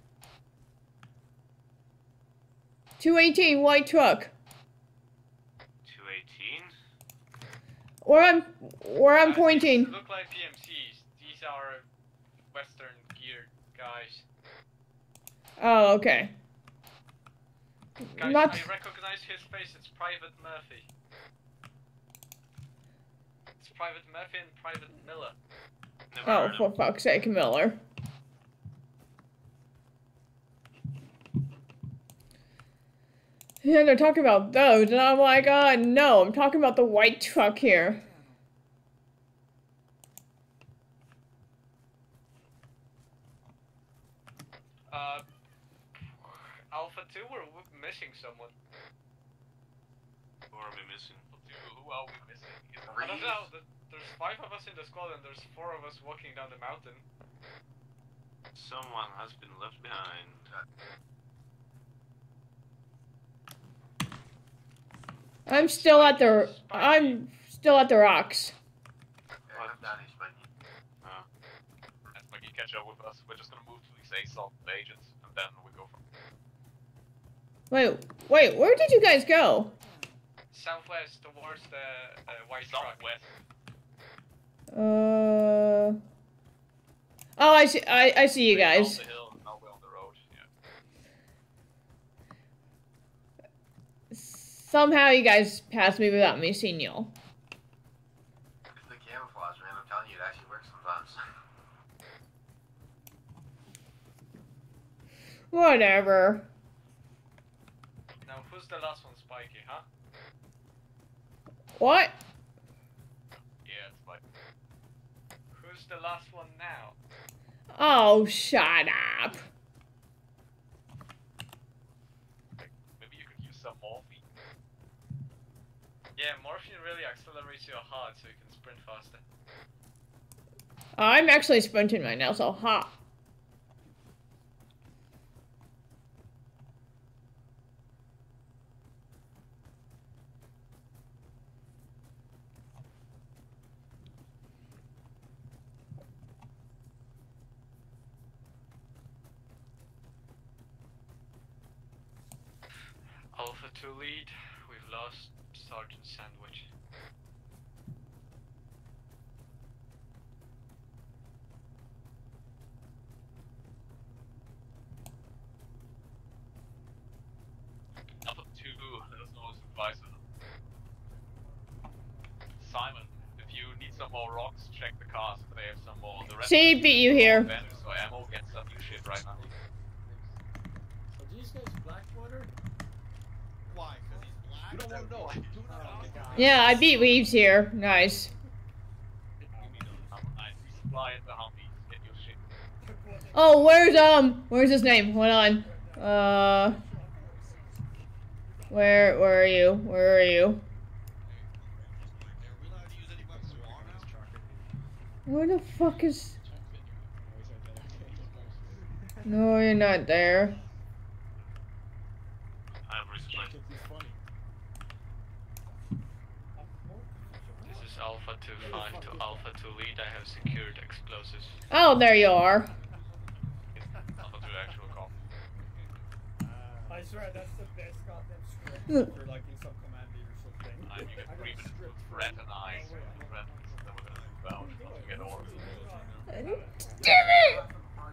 two eighteen white truck. two eighteen? Where I'm where I'm Guys, pointing. These look like P M Cs. These are Western geared guys. Oh, okay. Guys, Not. I recognize his face. It's Private Murphy. It's Private Murphy and Private Miller. Never Oh, heard for of fuck's sake, Miller. Yeah, they're talking about those, and I'm like, uh, no, I'm talking about the white truck here. Uh, Alpha two, we're w- missing someone. Who are we missing? Who are we missing? Is I don't know. th- There's five of us in the squad, and there's four of us walking down the mountain. Someone has been left behind. I'm still at the, I'm still at the rocks. Uh, and when you catch up with us, we're just gonna move to these assault agents, and then we go from. Wait, wait, where did you guys go? Southwest towards the uh, white truck. Southwest. Uh. Oh, I see. I I see you guys. On the hill, now we're on the road. Yeah. Somehow you guys passed me without me seeing y'all. It's the camouflage, man. I'm telling you, it actually works sometimes. Whatever. Now, who's the last one, Spiky, huh? What? Yeah, it's like. Who's the last one now? Oh, shut up. Maybe you could use some morphine. Yeah, morphine really accelerates your heart so you can sprint faster. I'm actually sprinting right now, so ha. Alpha two lead, we've lost Sergeant Sandwich. Alpha two, there's no supervisor. Simon, if you need some more rocks, check the cars if they have some more. The rest See, beat you here. Vendors or ammo, get some new shit right now. Are these guys Blackwater? Why? Because he's black? You don't want to know. I do not know. Yeah, I beat Reeves here. Nice. Um, I resupply at the Humvees, get your shit. Oh, where's um, where's his name? Hold on. Uh, where, where are you? Where are you? Where the fuck is? No, you're not there. I have resupply. This is Alpha two five to Alpha two lead, I have secured explosives. Oh, there you are. Alpha two actual call. I swear that's the best goddamn script Mm. for like in some command leadership thing. Uh, you get three minutes with Fred and I, so Fred, then we're gonna move out once we get orders. Damn it!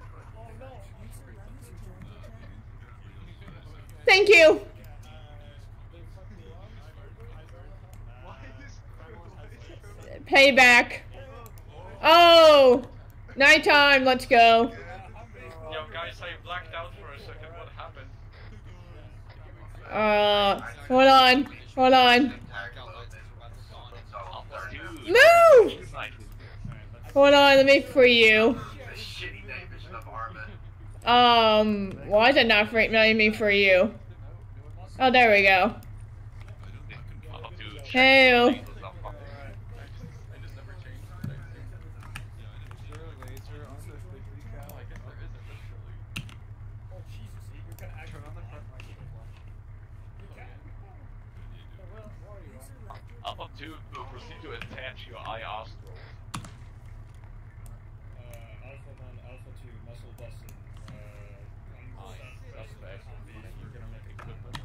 Thank you. Payback. Oh, nighttime. Let's go. Yo guys, I blacked out for a second, what happened? Uh, hold on. Hold on. Move! Hold on, let me free you. Um, why is it not free, letting me free you? Oh, there we go. Alpha two, Hell. I just, I just never changed the thing. Is there a laser on this big decal? I guess there is officially. Oh Jesus, you can actually Turn on the front light. You can. Alpha two will proceed to attach your I R stroke. Uh, Alpha one, Alpha two, muscle busting. Uh, Suspect. You're gonna make equipment.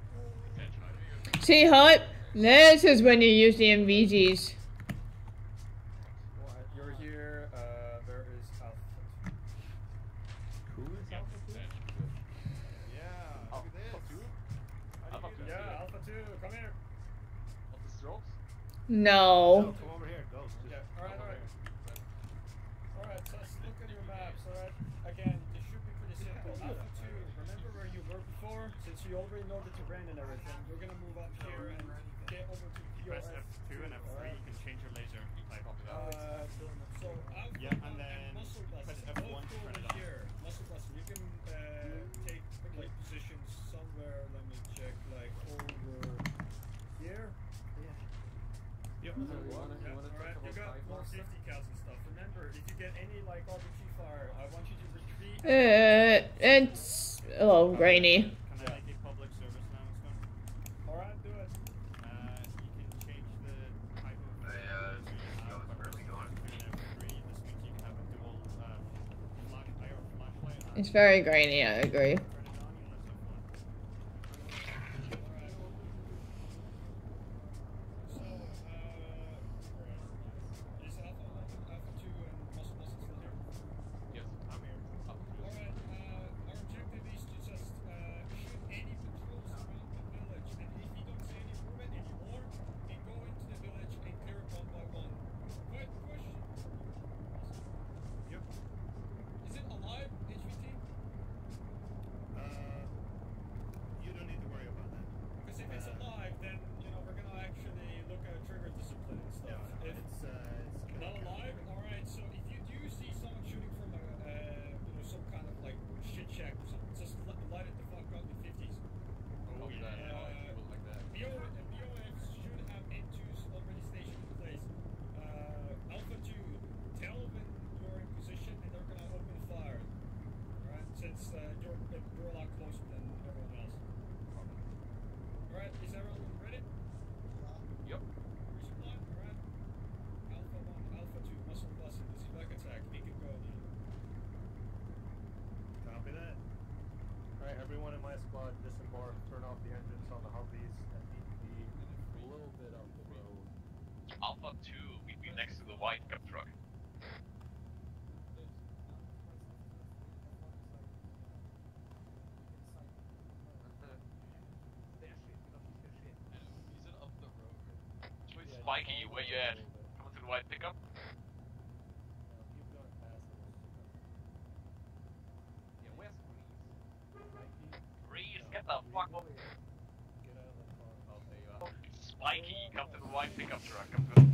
See, Hut? This is when you use the M V Gs. Well, you're here. Uh, there is Alpha two. Who is Alpha two? Yeah. Alpha two? Alpha two. Yeah, Alpha two, come here. Of the strokes? No. Come over here, Ghost. Just Yeah, alright, come over alright. here. Alright, so let's look at your maps, alright? Again, it should be pretty simple. Alpha two, remember where you were before? Since you already know the terrain and everything, we're gonna move up here and get over to P O S. Press F two and F three, you can change your laser type. Uh, so Alpha Yeah, one and then Muscle press Busting, F one both to turn over it on. here. Muscle Busting, you can uh, take like positions somewhere, let me check, like over here. Yep. Yeah, alright, you got more fifty counts and stuff. Remember, if you get any like R P G fire, I want you to retreat. Uh, it's a little grainy. Can I make a public service announcement? Alright, do it. Uh, you can change the type of laser you have by pressing F two and F three. This means you can have a dual uh, flash, I R flashlight. and It's very grainy, I agree. turn it on, you press F one. So, uh, is Alpha one, Alpha two, and Muscle Muscle still here? Yes, I'm here. Alright, uh, our objective is to just uh, shoot any patrols around the village, and if you don't see any movement anymore, then go into the village and clear it one by one. Quick question. Yep. Is it alive, H V T? Uh, you don't need to worry about that. Because if it's alive, then, you know, we're gonna actually look at trigger discipline and stuff. Yeah, if it's uh, it's not alive, alright, so if you do see someone shooting from a, uh, you know, some kind of like shit shack or something, just li- light it the fuck up in fifties. Oh, yeah. Oh, I will like that. B O Fs should have N twos already stationed in place. Uh, Alpha two, tell when you're in position and they're gonna open fire. Alright, since uh, you're, you're a lot closer than everyone else. Alright, is everyone ready? Yep. Resupply? Alright. Alpha one, Alpha two, muscle busting, this is back attack, it can go now. Copy that. Alright, everyone in my squad, disembark, turn off the engines on the Humvees, and need to be a little bit up the road. Alpha two, we'd be next to the white pickup truck. Is it up the road? Mikey, where you at? Coming to the white pickup? Yeah, where's Reese, get the fuck up. Oh, there you are. Spiky, come to the white pickup truck. Come to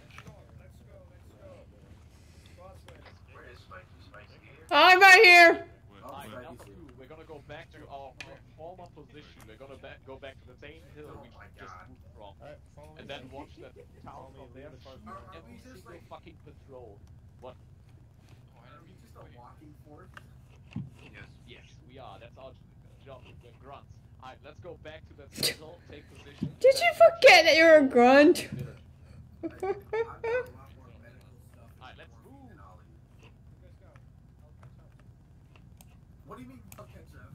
Where is Spiky? Spiky? I'm right here. Alright, Alpha two, we're gonna go back to our former position. We're gonna back, go back to the same hill we just moved from. And then watch that town from there from every single fucking patrol. What? Are we just a walking force? Yes. Yes, we are. That's our job. We're grunts. Alright, let's go back to that hill, take position. Did you forget that you're a grunt? Alright, let's move. What do you mean, I'll catch up?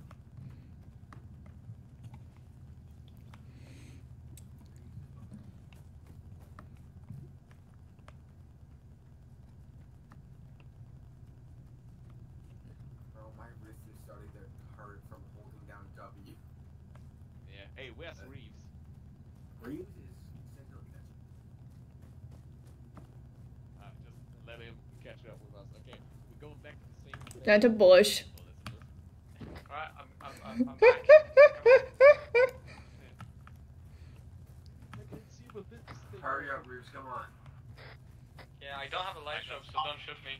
Bro, my wrist is starting to hurt from holding down W. Yeah. Hey, where's Reeves? Reeves is central catch. Uh, just let him catch up with us. Okay, we're going back to the same place. Down to bush. Alright, I'm, I'm, I'm, I'm back. Hurry up, Reeves, come on. Yeah, I don't have a light show, so don't shoot me.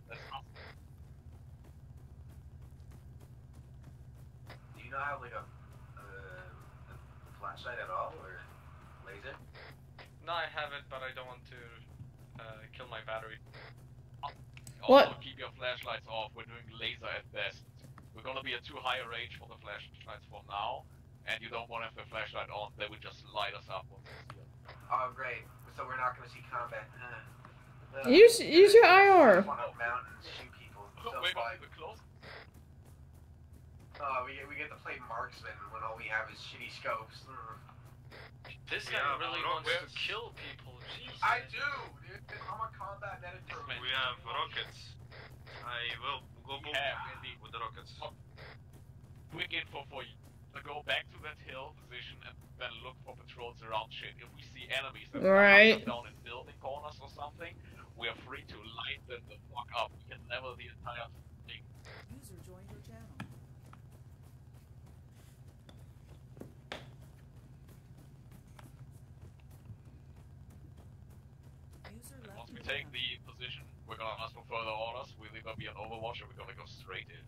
Do you not have like a, uh, a flashlight at all, or laser? No, I have it, but I don't want to uh, kill my battery. Also, What? keep your flashlights off. We're doing laser at best. We're gonna be at too high a range for the flashlights for now, and you don't want to have the flashlight on. They would just light us up once they see us. Oh, great. So we're not going to see combat. Uh, Use use your I R. One up mountains, shoot people. So Wait, fun. we're close. Oh, we get, we get to play marksman when all we have is shitty scopes. Mm. This We guy have really rockets. wants to kill people. Jesus. I do, dude. I'm a combat medic for We have rockets. I will go boom Yeah. with the rockets. Quick info for you. So go back to that hill position and then look for patrols around shit. If we see enemies that Right. are down in building corners or something, we are free to light them the fuck up. We can level the entire thing. User joined your channel. User left Once we your take channel. the position, we're gonna ask for further orders. We'll either be on Overwatch or we're gonna go straight in.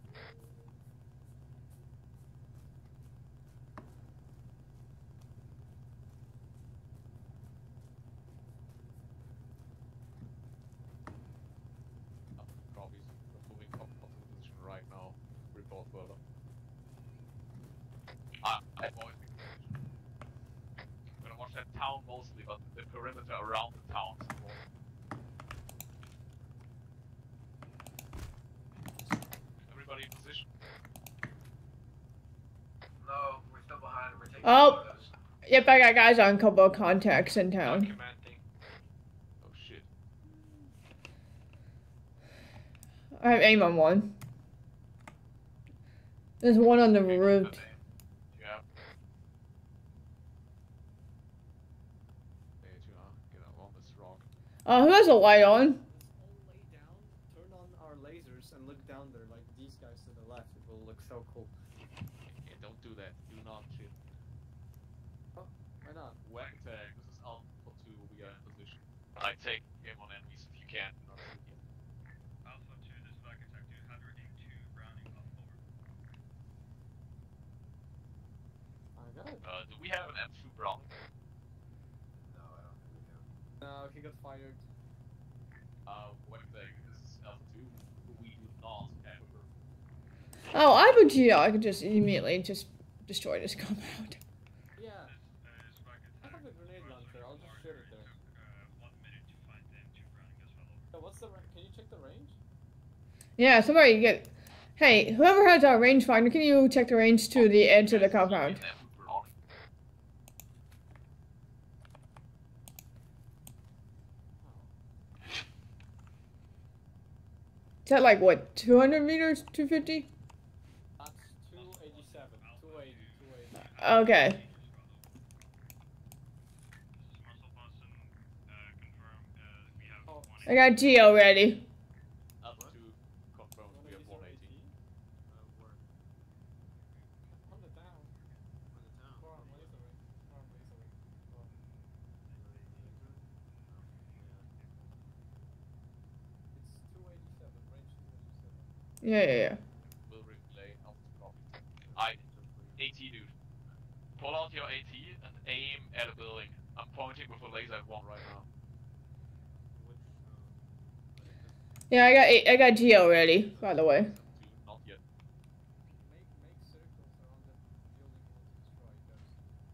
Copies. We're moving up onto the position right now. Report further. Ah, I avoid the position. We're gonna watch that town mostly, but the perimeter around the town is important. Everybody in position. No, we're still behind. We're taking Oh. photos. Yep, I got guys on a couple of contacts in town. Documenting. Oh shit. I have aim on one. There's one on the roof. Yeah. Hey, you know, get up on this rock. Uh, who has a light on? All lay down, turn on our lasers, and look down there like these guys to the left. It will look so cool. Yeah, don't do that. Do not shit. Oh, why not? Whack tag. This is Alpha two. We are in position. I take aim on enemies if you can. Do not shoot yet. Alpha two, this is Black Attack two, one oh two, Browning, up over. I got it. Uh, do we have an M two Brown? No, I don't think we do. No, he got fired. Uh, whack tag. This is Alpha two. We do not have a bird. Oh, I have a G L. I could just immediately just destroy this compound. Yeah, Uh, this is Black I Attack. have a grenade launcher. I'll just shoot it there. Took uh, one minute to find the M two Browning as well. So what's the? ra- Can you check the range? Yeah, somebody get. Hey, whoever has our rangefinder, can you check the range to the edge of the compound? M two Brown. Is that like what, two hundred meters, two fifty? That's two eighty-seven. two eighty. two eighty. Okay. This is Marcel Boston, uh, confirm, uh, we have Oh. one I got G L ready. Alpha two confirmed. We have one eighty. Uh, we're On the down. on the town. Far on laser range. Far on laser range. Oh. It's two eighty-seven. Range two eighty-seven. Yeah, yeah, yeah. Will replay Alpha two copy. I AT dude. Pull out your AT and aim at a building. I'm pointing with a laser at one right now. Yeah, I got eight, I got G L ready, by the way. Two, not yet. Make make circles around the building you want to destroy, guys.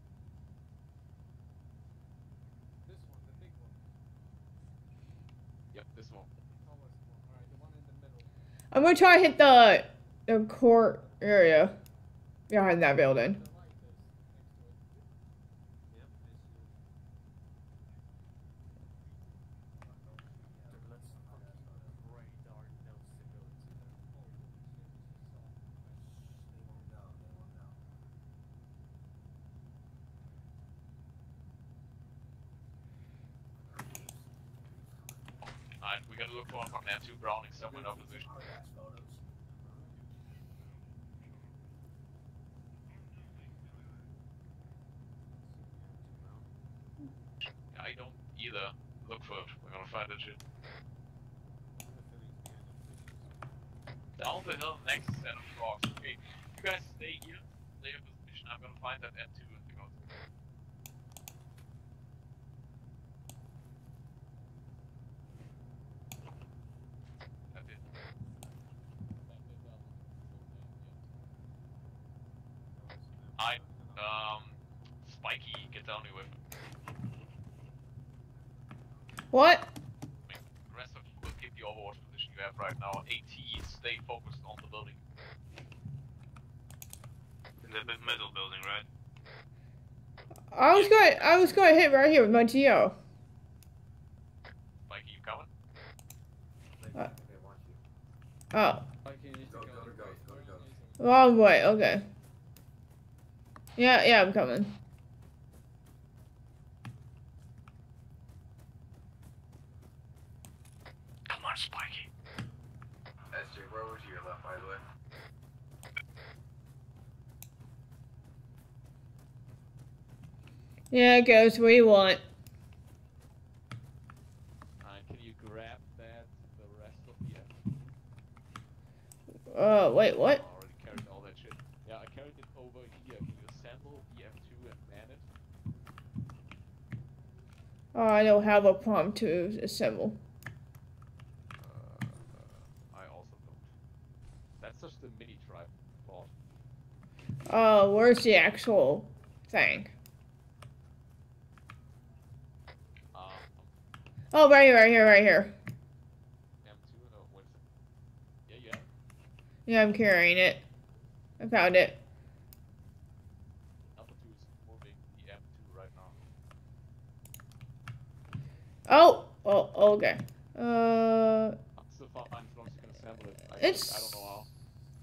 This one, the big one. Yep, this one. Tallest one. Alright, the one in the middle. I'm gonna try to hit the the core area behind that building. The light is next to it. Yep, I see it. Dude, let's fucking pray dark no civilians in there. Holy shit, this is soft. They won't know. They won't know. Alright, we gotta look for one from M two Browning somewhere in our position. Hard ass photos. I don't either. Look for it. We're gonna find that shit. Down the hill next set of rocks. Okay, you guys stay here. Stay in position. I'm gonna find that M two and go. Um, Spiky, get down here with. What? I mean, the rest of you will keep the overwatch position you have right now. AT, stay focused on the building. In the big middle building, right? I was going. I was going to hit right here with my Geo. Spiky, you coming? Uh, oh. Go, go to ghost, go to ghost. Wrong way. Okay. Yeah, yeah, I'm coming. Come on, Spiky. S J, where was your left, by the way? Yeah, Ghost, what do you want? Alright, can you grab that, the rest of the F? Oh, wait, what? I already carried all that shit. Yeah, I carried it over here. Can you assemble the F two and man it? Oh, I don't have a prompt to assemble. Uh, uh, I also don't. That's just the mini tripod. Oh, where's the actual thing? Um, Oh, right here, right here, right here. M two, no, what is it? Yeah, yeah. Yeah, I'm carrying it. I found it. Alpha two is moving the M two right now. Oh, oh, okay. Uh, It's still fine as long as you can assemble it. I, It's- I don't know how.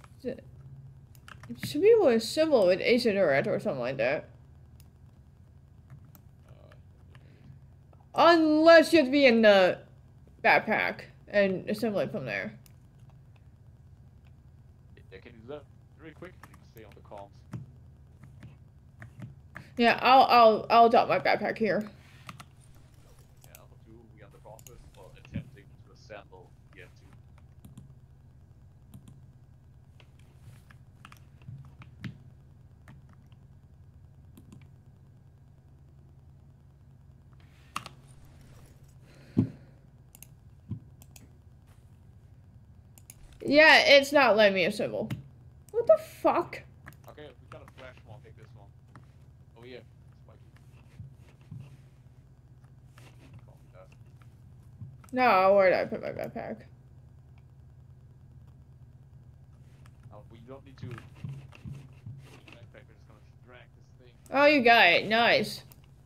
it should be able to assemble with Acidurate or something like that. Unless you have to be in the backpack and assemble it from there. Yeah, can you do that really quick? You can stay on the comms. Yeah, I'll I'll I'll drop my backpack here. Yeah, Alpha two, we are in the process of attempting to assemble the M two. Yeah, it's not letting me assemble. What the fuck? Okay, we got a flash one, take this one. Oh yeah, Spiky. Copy that. No, where did I put my backpack? Oh, we don't need to. Backpack, we're just gonna drag this thing. Oh, you got it. Nice.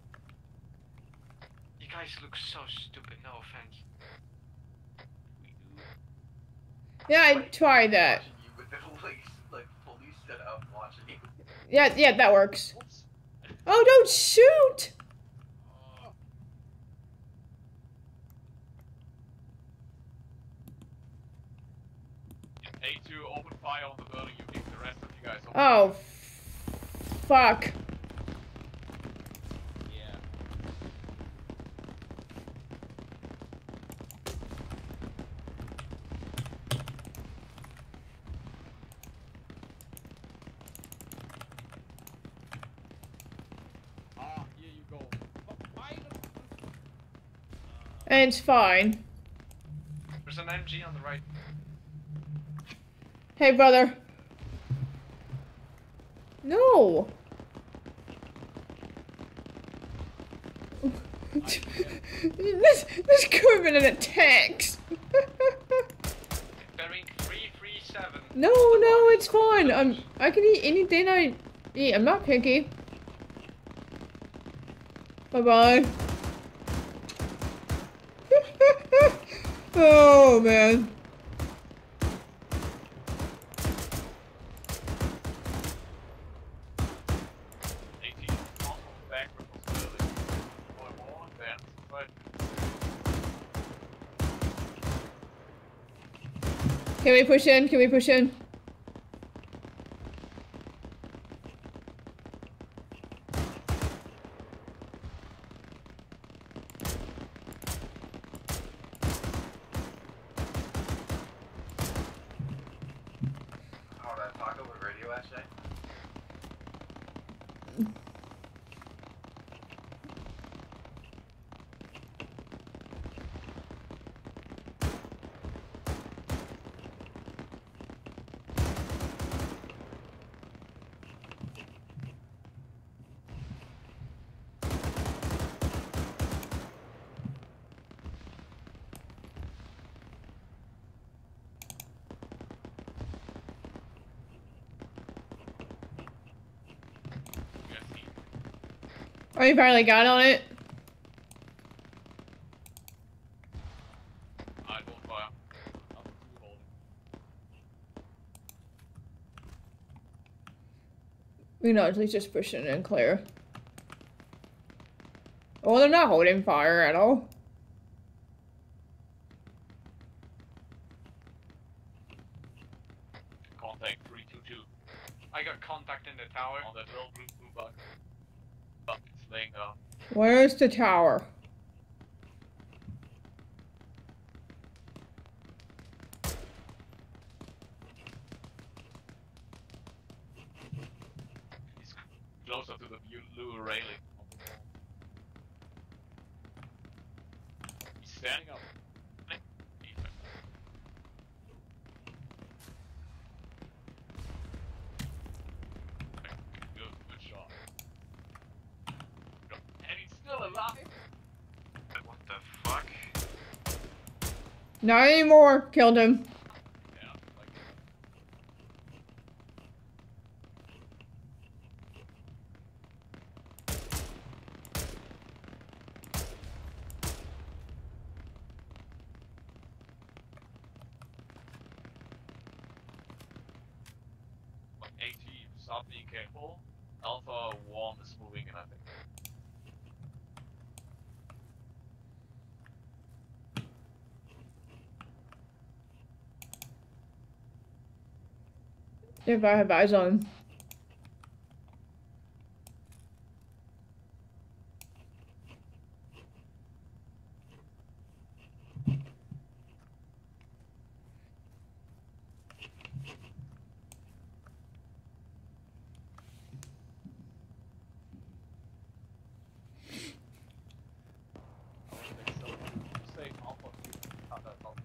You guys look so stupid, no offense. Yeah, I tried that. You with the like, like fully stood up watching you. Yeah, yeah, that works. Oh, don't shoot! A two, open fire on the building. You kick the rest of you guys off. Oh, f- fuck. Yeah. Ah, here you go. It's fine. There's an M G on the right. Hey, brother. No. this this could have been an attack. Bearing three three seven. No, no, it's fine. I'm I can eat anything I eat. I'm not picky. Bye bye. Oh man. Can we push in? Can we push in? Oh, that taco with radio S J? Oh, you finally got on it? I don't fire. You know, at least just pushing and clear. Oh, they're not holding fire at all. Contact three two two. I got contact in the tower. On that little blue blue bug. Oh, it's laying down. Where's the tower? He's closer to the blue railing. He's standing up. Good, good shot. And he's still alive. What the fuck? Not anymore. Killed him. Yeah, like AT, stop being careful. Alpha one is moving in, I think. If I have eyes on him. Stay Alpha two. Not that Alpha.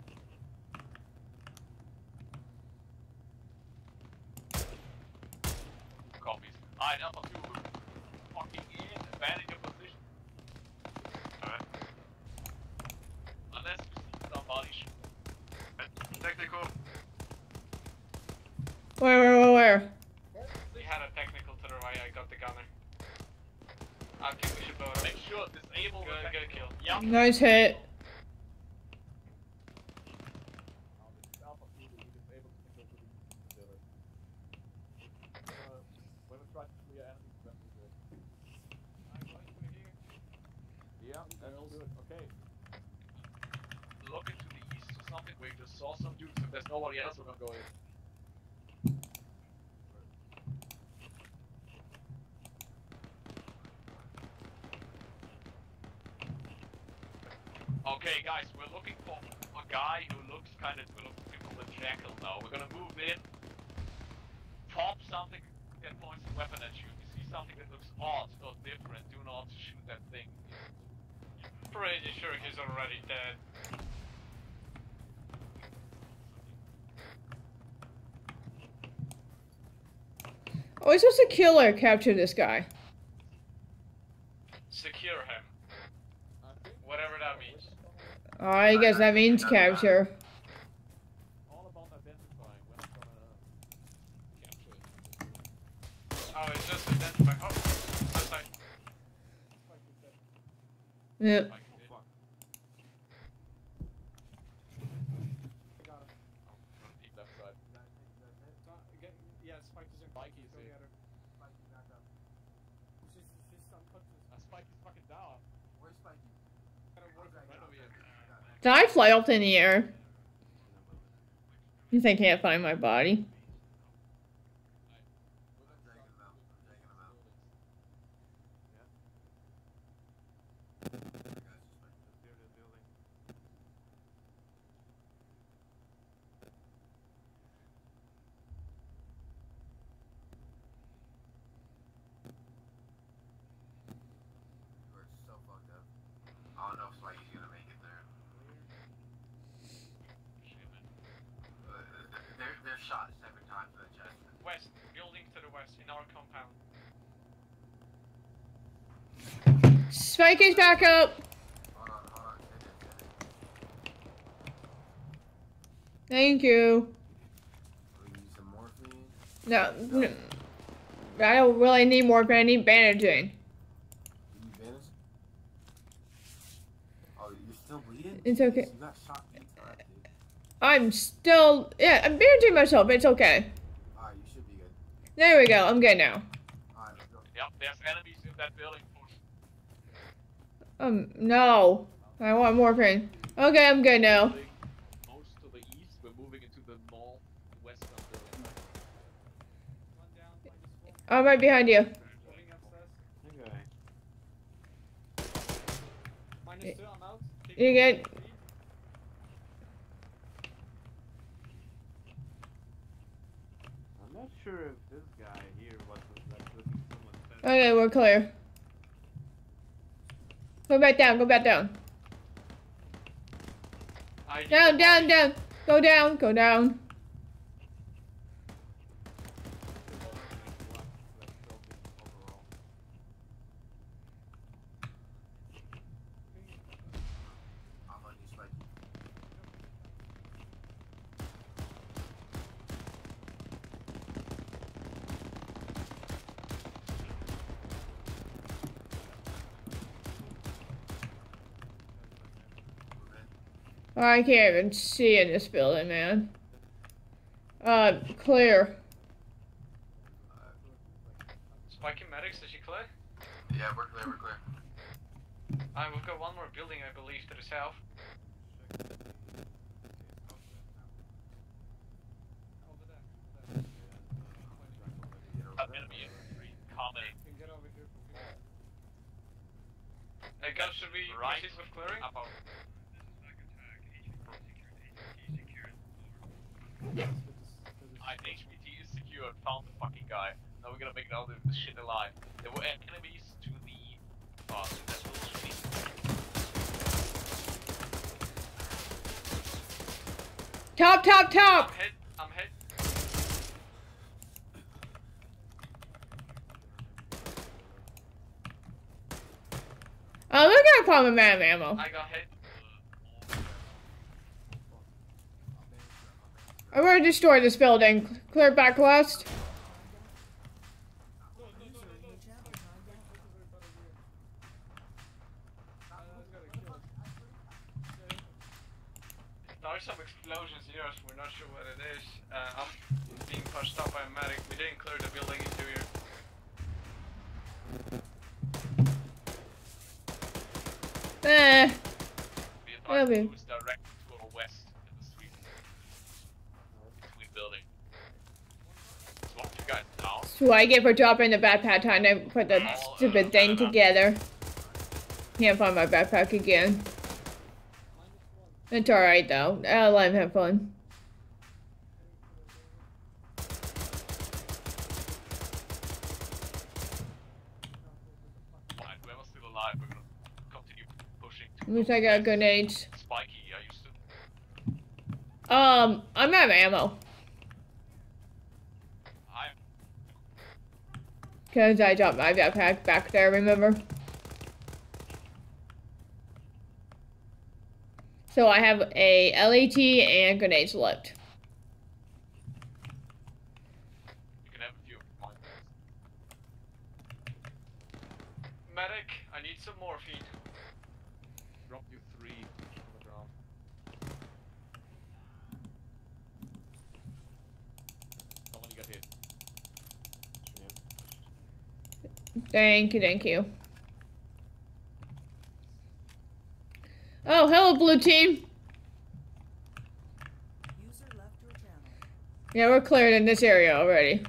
Copies. Alright, Alpha two, fucking in, abandon your position. Alright. Unless you see somebody shoot. Technical. Where, where, where, where? We had a technical to the right, I got the gunner. I think we should blow it up. Make sure disable Good, the good kill. Yep. Nice hit. Alpha two, we disable the technical to the uh, when we try to clear enemies, then we will. Yeah, that's good. Okay. Look into the east or something. We just saw some dudes. If there's nobody else, we're gonna go in. Okay, guys, we're looking for a guy who looks kind of, we're looking for the jackal now. We're gonna move in, pop something that points a weapon at you. If you see something that looks odd or different, do not shoot that thing. Pretty sure he's already dead. Oh, we're supposed to kill or capture this guy. Secure him. Whatever that means. Oh, I guess that means capture. All about identifying when I'm gonna capture it. Oh, it's just identifying. Oh, that's like. Yep. Yeah, Spike is in. Spike is in. Spike is back up. She's, she's unconscious. Uh, Spike is fucking down. Where's Spikey? Right over here. Did I fly up in the air? You think I can't find my body? We're so fucked up. I don't know if Spikey's gonna make it there. Uh, they're, they're shot seven times in the chest. West, building to the west, in our compound. Spike is back up. Hold on, hold on. Thank you. We need some morphine. No, no, I don't really need more, but I need bandaging. You need It's okay. You got shot eight times, dude. I'm still, yeah, I'm bandaging myself. It's okay. Alright, you should be good. There we go. I'm good now. Alright, let's go. Yep, there's enemies in that building. Push. Um, no. I want morphine. Okay, I'm good now. Most to the east, we're moving into the northwestern building. I'm right behind you. Minus two, I'm out. You get. I'm not sure if this guy here was like looking someone sent. Okay, we're clear. Go back down. Go back down. Down, down, down. Go down. Go down. I'm on you, Spike. I can't even see in this building, man. Uh, clear. Spiky medics, did you clear? Yeah, we're clear, we're clear. Alright, we've got one more building, I believe, to the south. I'm gonna be commenting. Hey guys, should we Right. proceed with clearing? About I H P T is secured. Found the fucking guy. Now we're gonna make it out of this shit alive. There were enemies to the uh, to that little street. Top, top, top. I'm hit. I'm hit. Oh, look at a problem man of ammo. I got hit. I'm gonna destroy this building. Clear back west. There are some explosions here, so we're not sure what it is. Uh, I'm being pushed up by a medic. We didn't clear the building interior. Eh. The That'll attack be. moves directly to our west in the street. Between building. Swap you guys down. That's what I get for dropping the backpack time to put the stupid thing together. Can't find my backpack again. It's alright though. I'll let him have fun. Alright, whoever's still alive, we're gonna continue pushing. to Looks the like I got west. grenades. Spiky, are you still? Um, I'm out of ammo. I'm. Cause I dropped my backpack back there, remember? So I have a L A T and grenades left. You can have a few of mine. Medic, I need some morphine. Drop you three on the ground. Somebody got hit. Thank you, thank you. Oh, hello, blue team. User left your channel. Yeah, we're cleared in this area already.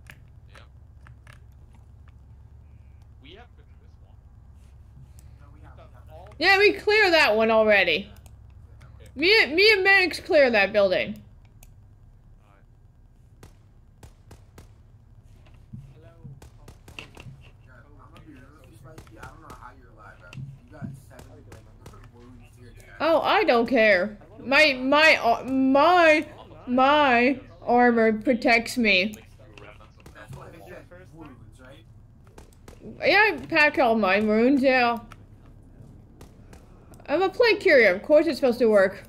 We have been in this one. No, we have, we have. Yeah, we cleared that one already. Me, me and Max cleared that building. Yeah, I'm gonna be real with you, Spiky. I don't know how you're alive, bro. You got seven wounds to your chest. Oh, I don't care. My my uh, my my armor protects me. That's what it said. Wounds, right? Yeah, I pack all my wounds. Yeah. I'm a plate carrier. Of course, it's supposed to work.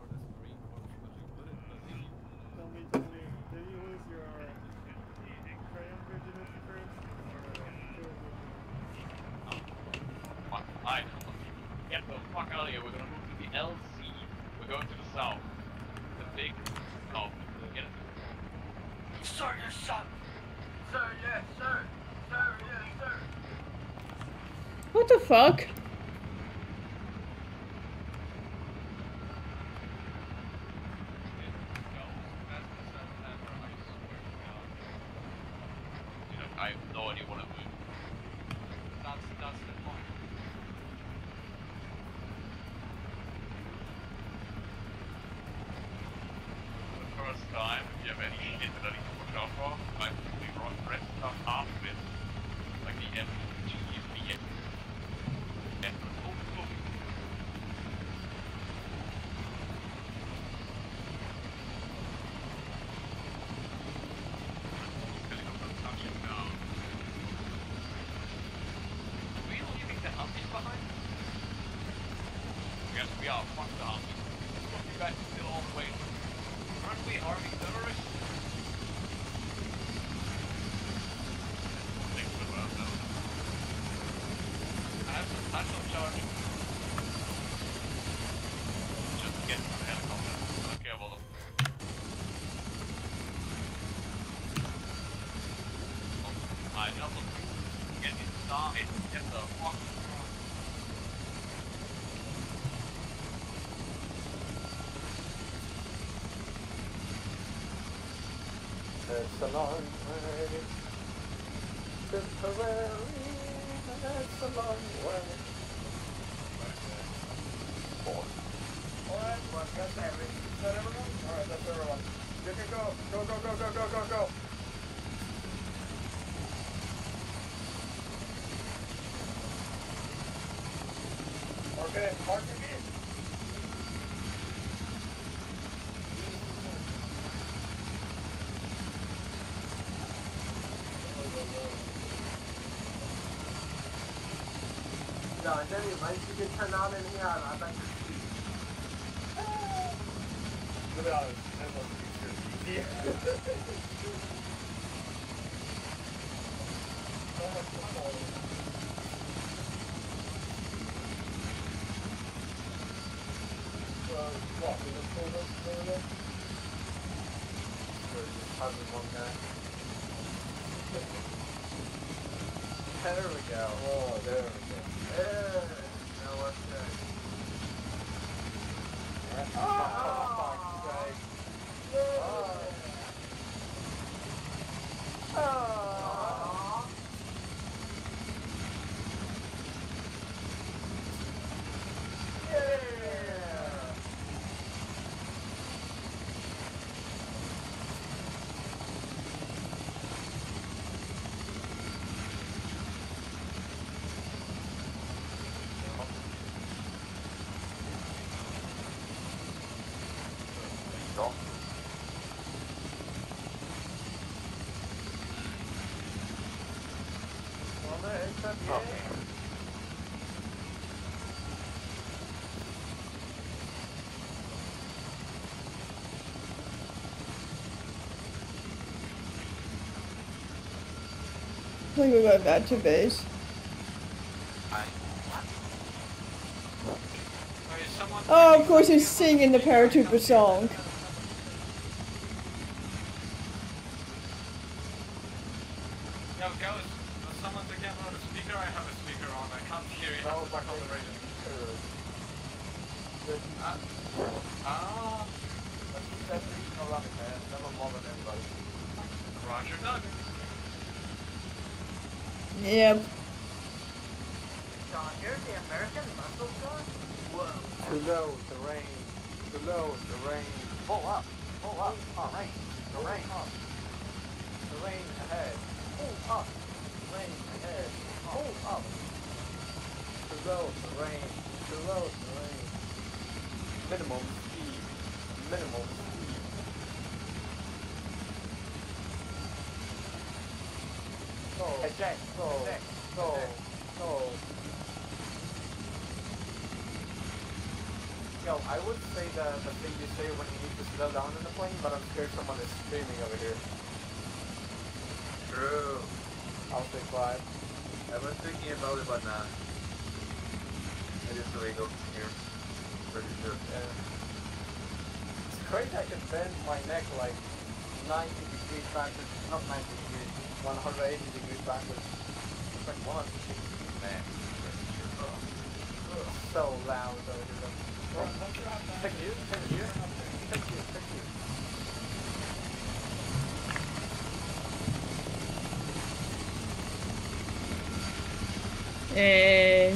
Tell me, tell me, did you lose your crayon virginity first? Or uh, I get the fuck out of here. We're gonna move to the L Z Sir, yes, sir. Sir, yes, sir. Sir, yes, sir. What the fuck? I have no idea what I'm doing. That's that's the point. For the first time, if you have any shit that I need to watch out for, I simply run press stuff half with like the M G V M. And oh, oh. Helicopter touching down. Are we leaving the Humvees behind? Yes, we are. Fuck the army. Fuck you guys still all the way. Aren't we arming terrorists? Thanks for well done. I have some I have some charge. Just get to the helicopter. I don't care about them. I also get inside. Get the fuck. It's a long way. Temporary. It's a long way. Four. Alright, well, that's everything. Is that everyone? Alright, that's everyone. You can go. Go, go, go, go, go, go, go. Okay, mark your feet. No, and then the lights you can turn on in here, I bet you see. To be honest, that was easier. So much fun. So, what, we just pulled up over there? Or just having one guy. There we go. Oh, there we go. Yeah, now what's that? Oh, for fuck's sake. Oh. Aww. Yeah. Oh. I think we're going back to base. Oh, of course he's singing the paratrooper song. Yo, guys, someone take camera on the speaker. I have a speaker on. I can't hear you. No, back on the radio. Ah. Ah. Let's keep that reading around, man. Never bother anybody. Roger that. Yep. John, you're the American muscle gun? Whoa. Too low, terrain. Too low, terrain. Pull up. Pull up. Terrain. Terrain. Terrain ahead. Pull up. Terrain ahead. Pull up. Too low, terrain. Too low, terrain. Minimum speed. Minimum speed. Go. Eject. Go. Eject. Go. Go. Yo, I would say the, the thing you say when you need to slow down in the plane, but I'm scared someone is screaming over here. True. I'll stay quiet. I was thinking about it, but nah. It is illegal here. Pretty sure. Yeah. It's crazy I can bend my neck like ninety degrees backwards. Not ninety degrees, one hundred eighty degrees backwards. It's like one hundred sixty. Man, so loud over here. Thank you, thank you, thank you, thank you. Eh.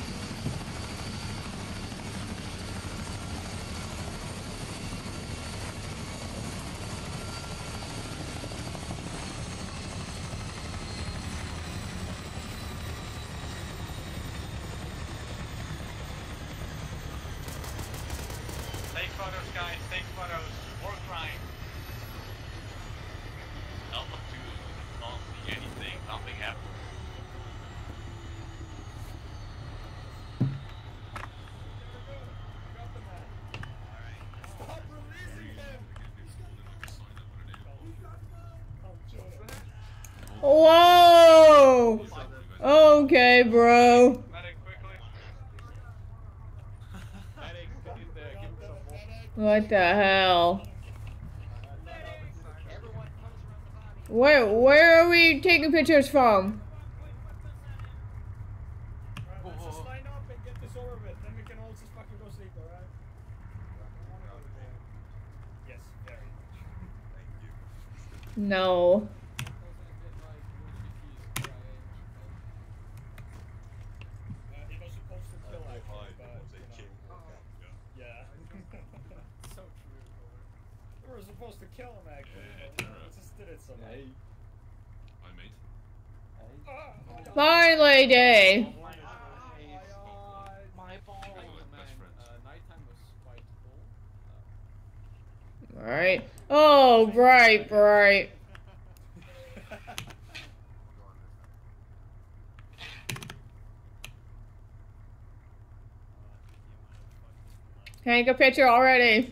Take photos, guys. Take photos. War crime. Alpha two. Don't see anything. Nothing happened. Whoa! Okay, bro. What the hell? Where where are we taking pictures from? Let's just line up and get this over with, then we can all just fucking go sleep, alright? Yes, very much. Thank you. No. Uh, he was supposed to kill actually, but, you know. Yeah. So true. We were supposed to kill him actually, but we just did it somehow. Hi, mate. Bye, lady. My ball, man. Uh, nighttime was quite cool. Alright. Oh, bright, bright. Take a picture already.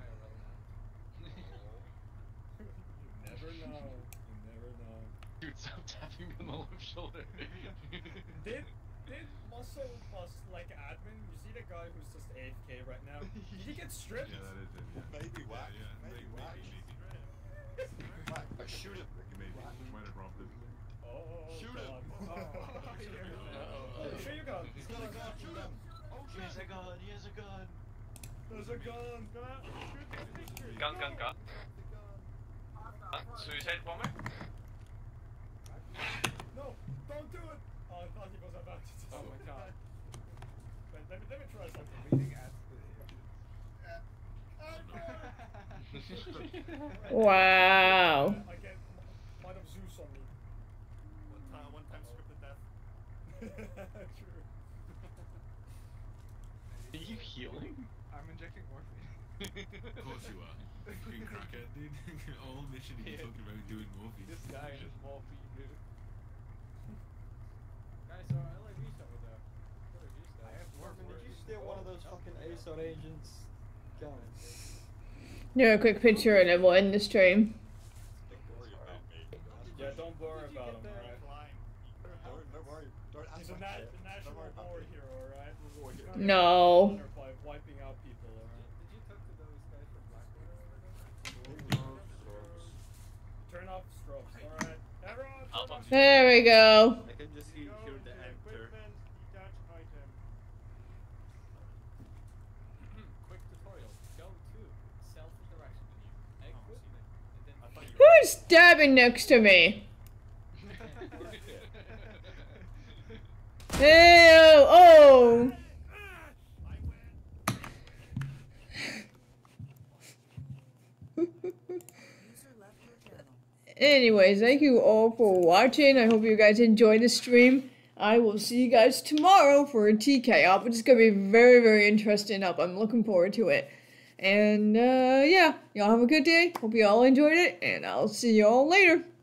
Never know. You never know. Dude, stop tapping me on the left shoulder. Did did Muscle Bus like admin? You see the guy who's just A F K right now? Did he get stripped? Yeah, that is it. Yeah. Maybe whack. Yeah, yeah. Maybe Maybe, whack. maybe, maybe. Whack. I shoot him. Maybe. Might have dropped it. Oh, Shoot him. God. Oh, shoot your gun. He's got a gun. Shoot him. Oh, He has a gun, he has a gun. There's a gun. Go out. Shoot this picture. Gun, gun, gun. Uh, suicide bomber? No, don't do it. Oh, I thought he was about to. Oh my god. Wait, let me let me try something. Reading ads Wow. I get Might of Zeus on me. One time, one time scripted death. True. Are you healing? I'm injecting morphine. Of course you are. Fucking crackhead, dude. All mission you're Yeah. talking about doing morphine. This guy is morphine, dude. Guys, so I like these over there. What are these guys? I have Morphin, did you steal one of those fucking A S O R agents' guns? Do a quick picture and then we'll end the stream. Yeah, don't worry about him, alright? Don't, don't worry. Don't He's answer a nat shit. the national Don't worry about war it. hero, alright? War hero. No. By wiping out people, alright? Did you talk to those guys from Blackwater over there? Turn off strobes, alright? Everyone, turn off There we go. I can just see, Go hear to the enter. equipment, detach item. Quick tutorial. Go to self-interaction menu. Equipment. And then Who's stabbing next to me? Ew, oh. Anyways, thank you all for watching. I hope you guys enjoyed the stream. I will see you guys tomorrow for a T K up, which is going to be very, very interesting up. I'm looking forward to it. And, uh, yeah, y'all have a good day. Hope you all enjoyed it, and I'll see you all later.